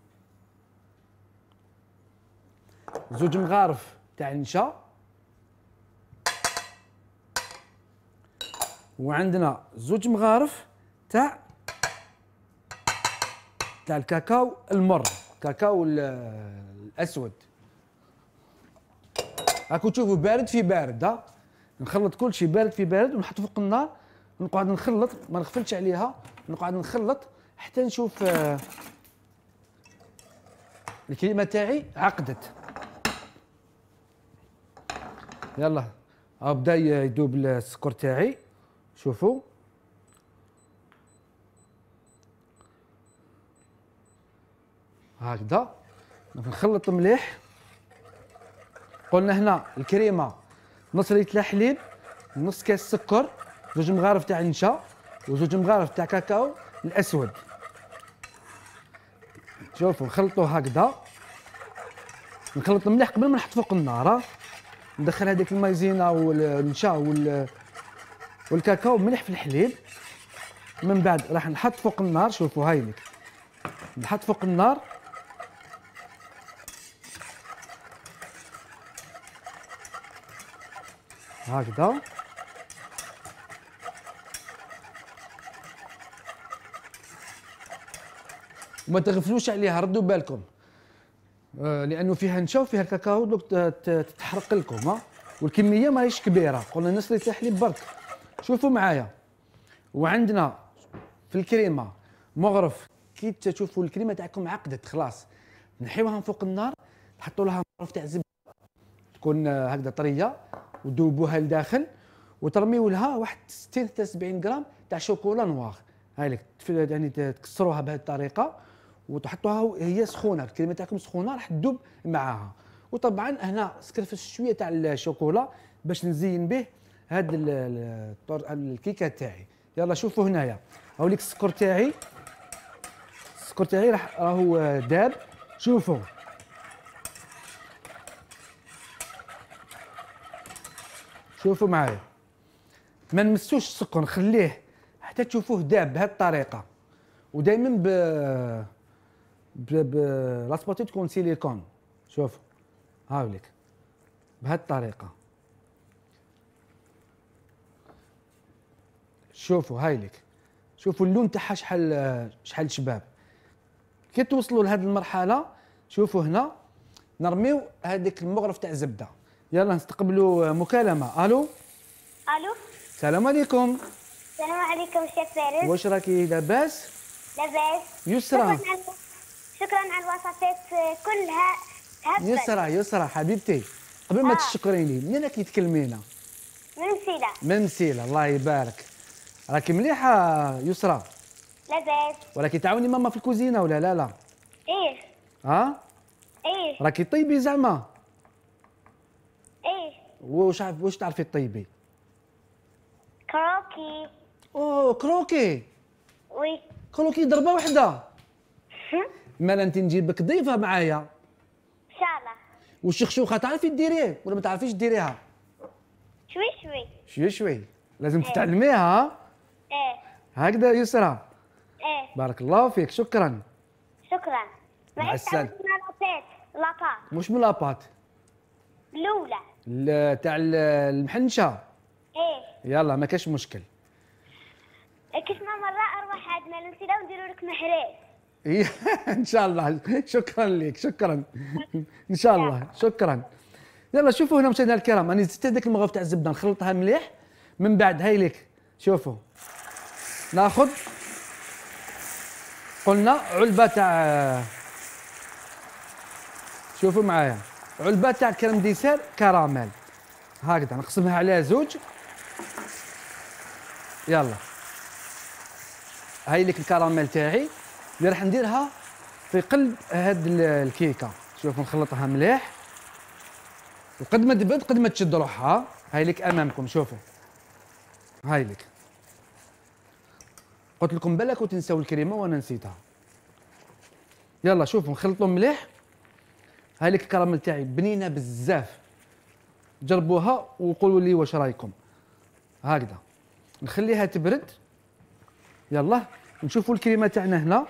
زوج مغارف تاع النشا، وعندنا زوج مغارف تاع الكاكاو المر، كاكاو الاسود. راكم تشوفوا بارد في بارد. ها نخلط كل شيء بارد في بارد ونحط فوق النار، نقعد نخلط، ما نغفلش عليها، نقعد نخلط حتى نشوف الكريمه تاعي عقدت. يلا بدا يذوب السكر تاعي. شوفوا هكذا نخلط مليح. قلنا هنا الكريمه نص لتر حليب، نص كاس سكر، زوج مغارف تاع النشا، وزوج مغارف تاع كاكاو الاسود. شوفوا نخلطوه هكذا، نخلط مليح قبل ما نحط فوق النار. ندخل هذيك المايزينا والنشا والكاكاو مليح في الحليب. من بعد راح نحط فوق النار. شوفوا هايلك نحط فوق النار هكذا. وما تغفلوش عليها، ردوا بالكم لانه فيها نشا وفيها الكاكاو، دوك تتحرق لكم. والكميه ماهيش كبيره، قلنا نشري تاع حليب برك. شوفوا معايا، وعندنا في الكريمه مغرف. كي تشوفوا الكريمه تاعكم عقدت خلاص، نحيوها من فوق النار، تحطوا لها مغرف تاع زبده تكون هكذا طريه، وتذوبوها لداخل، وترميوا لها واحد 60 حتى 70 غرام تاع شوكولا نوار. هاي لك يعني تكسروها بهذه الطريقه وتحطوها وهي سخونه، الكريمه تاعكم سخونه راح تذوب معاها. وطبعا هنا سكرفس شويه تاع الشوكولا باش نزين به هاد الكيكه تاعي. يلا شوفوا هنايا، هاوليك السكر تاعي، السكر تاعي راهو داب. شوفوا شوفوا معايا، ما نمسوش السكر، نخليه حتى تشوفوه داب بهذه الطريقه. ودائما ب لاسباتي تكون سيليكون. شوفوا هاوليك بهذه الطريقه. شوفوا هايلك، شوفوا اللون تاعها شحال شباب. كي توصلوا لهذه المرحله شوفوا هنا نرميو هذيك المغرف تاع الزبده. يلا نستقبلوا مكالمه. الو السلام عليكم. السلام عليكم شيخ فارس. واش راكي لاباس؟ لاباس. يسرى. شكرا على الوصفات كلها تهبل. يسرى حبيبتي، قبل ما تشكريني منين راكي تكلمينا؟ من مسيلة. الله يبارك. راكي مليحه يسرى؟ لاباس. وراكي تعاوني ماما في الكوزينه ولا لا؟ ايه. ها؟ ايه. راكي طيبي زعما؟ ايه. واش تعرفي طيبي؟ كروكي. اوه كروكي. وي. كروكي ضربه واحده. مالا انت نجيبك ضيفه معايا. ان شاء الله. والشخشوخه تعرفي ديريه ولا ما تعرفيش ديريها؟ شوي لازم تتعلميها. ايه. هكذا يسرى. ايه. بارك الله فيك. شكرا. مع السلامه. لاباط. مش من لاباط. الاولى. تاع المحنشه. ايه. يلا ما كاش مشكل. كيفما مره اروح عند مالنسيده ونديروا لك مهراس. إيه ان شاء الله. شكرا لك. شكرا ان شاء الله. شكرا. يلا شوفوا هنا مشاهدينا الكرام، انا زدت هذاك المغرف تاع الزبده نخلطها مليح. من بعد هاي لك شوفوا ناخذ قلنا علبه تاع، شوفوا معايا علبه تاع كريم ديسير كراميل هكذا نقسمها على زوج. يلا هاي لك الكراميل تاعي اللي راح نديرها في قلب هاد الكيكه. شوفوا نخلطها مليح وقد ما تبرد قد ما تشد روحها. هاي لك امامكم. شوفوا هاي لك، قلت لكم بالك وتنساو الكريمه وانا نسيتها. يلا شوفوا نخلطوا مليح. هاي لك الكراميل تاعي بنينه بزاف، جربوها وقولوا لي واش رايكم. هكذا نخليها تبرد. يلا نشوفوا الكريمه تاعنا هنا.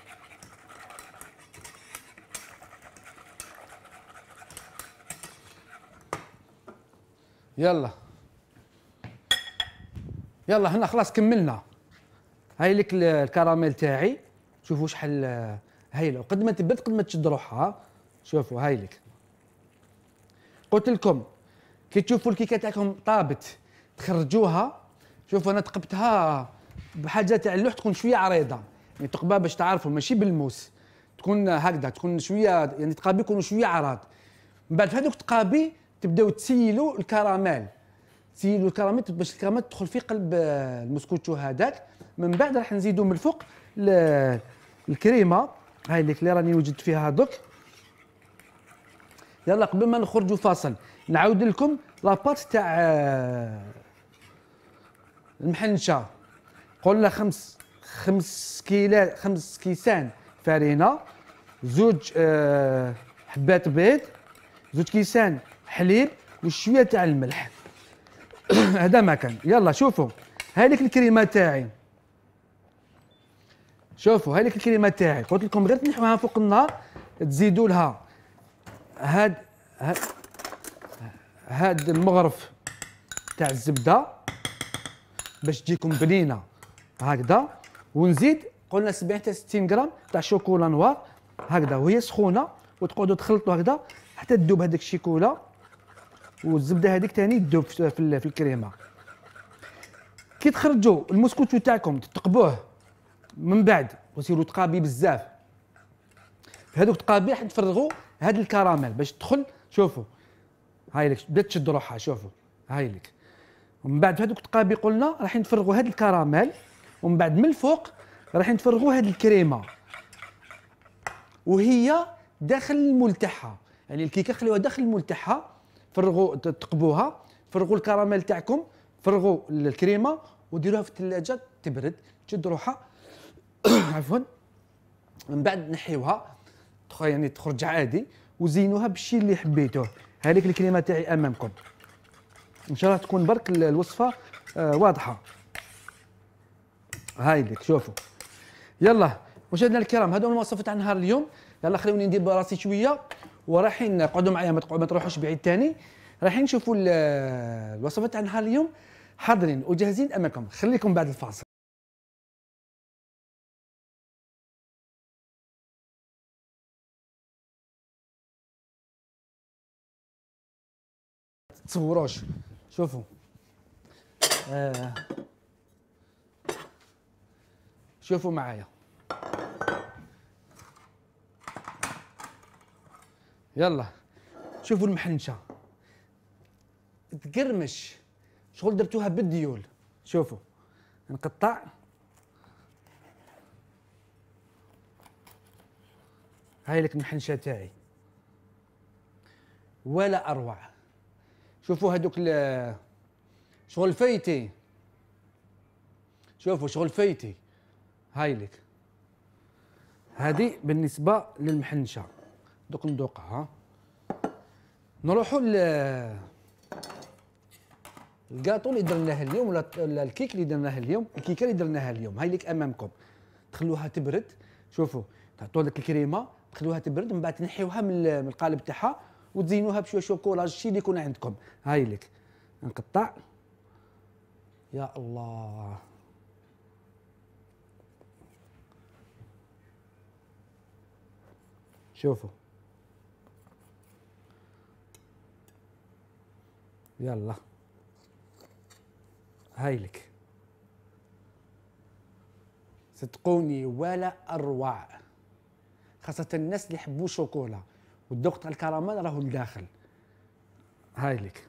يلا هنا خلاص كملنا. هاي لك الكراميل تاعي، شوفوا شحال هايله وقد ما تبرد قد ما تشد روحها. شوفوا هاي لك، قلت لكم كي تشوفوا الكيكه تاعكم طابت تخرجوها. شوفوا انا تقبتها بحاجه تاع اللوح تكون شويه عريضه، يعني تقبى باش تعرفوا ماشي بالموس، تكون هكذا تكون شويه يعني تقابي يكونوا شويه عراض. من بعد في هذوك تقابي تبداو تسيلوا الكراميل، تسيلوا الكراميل باش الكراميل تدخل في قلب المسكوتشو هذاك. من بعد راح نزيدوا من الفوق الكريمه هاي اللي راني وجدت فيها هذوك. يلا قبل ما نخرجوا فاصل نعاود لكم لاباط تاع المحنشه. قلنا خمس كيسان فرينه، زوج حبات بيض، زوج كيسان حليب وشويه تاع الملح. هذا ما كان. يلا شوفوا هذيك الكريمه تاعي، شوفوا هذيك الكريمه تاعي قلت لكم غير تنحوها فوق النار، تزيدوا لها هاد المغرف تاع الزبده باش تجيكم بنينه هكذا. ونزيد قلنا 70 حتى 60 غرام تاع شوكولا نوار هكذا وهي سخونه، وتقعدوا تخلطوا هكذا حتى تذوب هذيك الشيكولا. والزبده هذيك ثاني تذوب في الكريمه. كي تخرجوا المسكوتو تاعكم تثقبوه من بعد وسيروا تقابي بزاف، في هذوك تقابي راح تفرغوا هذا الكراميل باش تدخل. شوفوا هاي لك بدات تشد روحها، شوفوا هاي لك. ومن بعد في هذوك تقابي قلنا راح نفرغوا هذا الكراميل، ومن بعد من الفوق راح نفرغوا هذه الكريمه وهي داخل المول تاعها. يعني الكيكه خليوها داخل المول تاعها، فرغوا تقبوها، فرغوا الكراميل تاعكم، فرغوا الكريمه وديروها في الثلاجه تبرد تشد روحها عفوا. من بعد نحيوها يعني تخرج عادي، وزينوها بالشيء اللي حبيتوه. هذيك الكريمه تاعي امامكم، ان شاء الله تكون برك الوصفه واضحه. هاي لك شوفوا. يلا مشاهدينا الكرام، هذو المواصفات تاع نهار اليوم. يلا خلوني ندير براسي شويه ورايحين قعدوا معايا، ما تروحوش بعيد ثاني. رايحين نشوفوا الوصفات تاع نهار اليوم حاضرين وجاهزين امامكم. خليكم بعد الفاصل. تصوروش، شوفوا شوفوا معايا. يلا شوفوا المحنشه تقرمش، شغل درتوها بالديول. شوفوا نقطع، هاي لك المحنشه تاعي ولا اروع. شوفوا هذوك شغل فايتي، شوفوا شغل فايتي. هاي لك هذه بالنسبه للمحنشه. دوك ندوقها. نروحوا الكاطو اللي درناه اليوم ولا الكيك اللي درناه اليوم، الكيكه اللي درناها اليوم. هاي لك امامكم. تخلوها تبرد، شوفوا تعطوا لك الكريمه تخلوها تبرد، ومن بعد تنحيوها من القالب تاعها وتزينوها بشويه شوكولا، الشيء اللي يكون عندكم. هاي لك نقطع. يا الله شوفوا. يلا هاي لك صدقوني ولا اروع، خاصة الناس اللي يحبوا الشوكولا والذوق تاع الكراميل راهو لداخل. هاي لك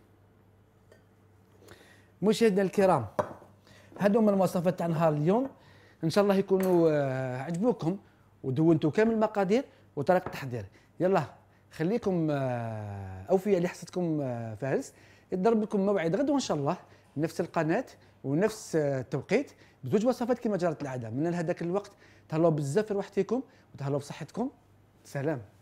مشاهدينا الكرام، هادو من المواصفات تاع نهار اليوم. ان شاء الله يكونوا عجبوكم ودونتوا كامل المقادير وطريقة التحضير. يلا خليكم اوفياء لحصتكم فارس. يضرب لكم موعد غد وان شاء الله نفس القناه ونفس التوقيت بزوج وصفات كما جرت العاده. من هذاك الوقت تهلاو بزاف في روحتكم وتهلاو بصحتكم. سلام.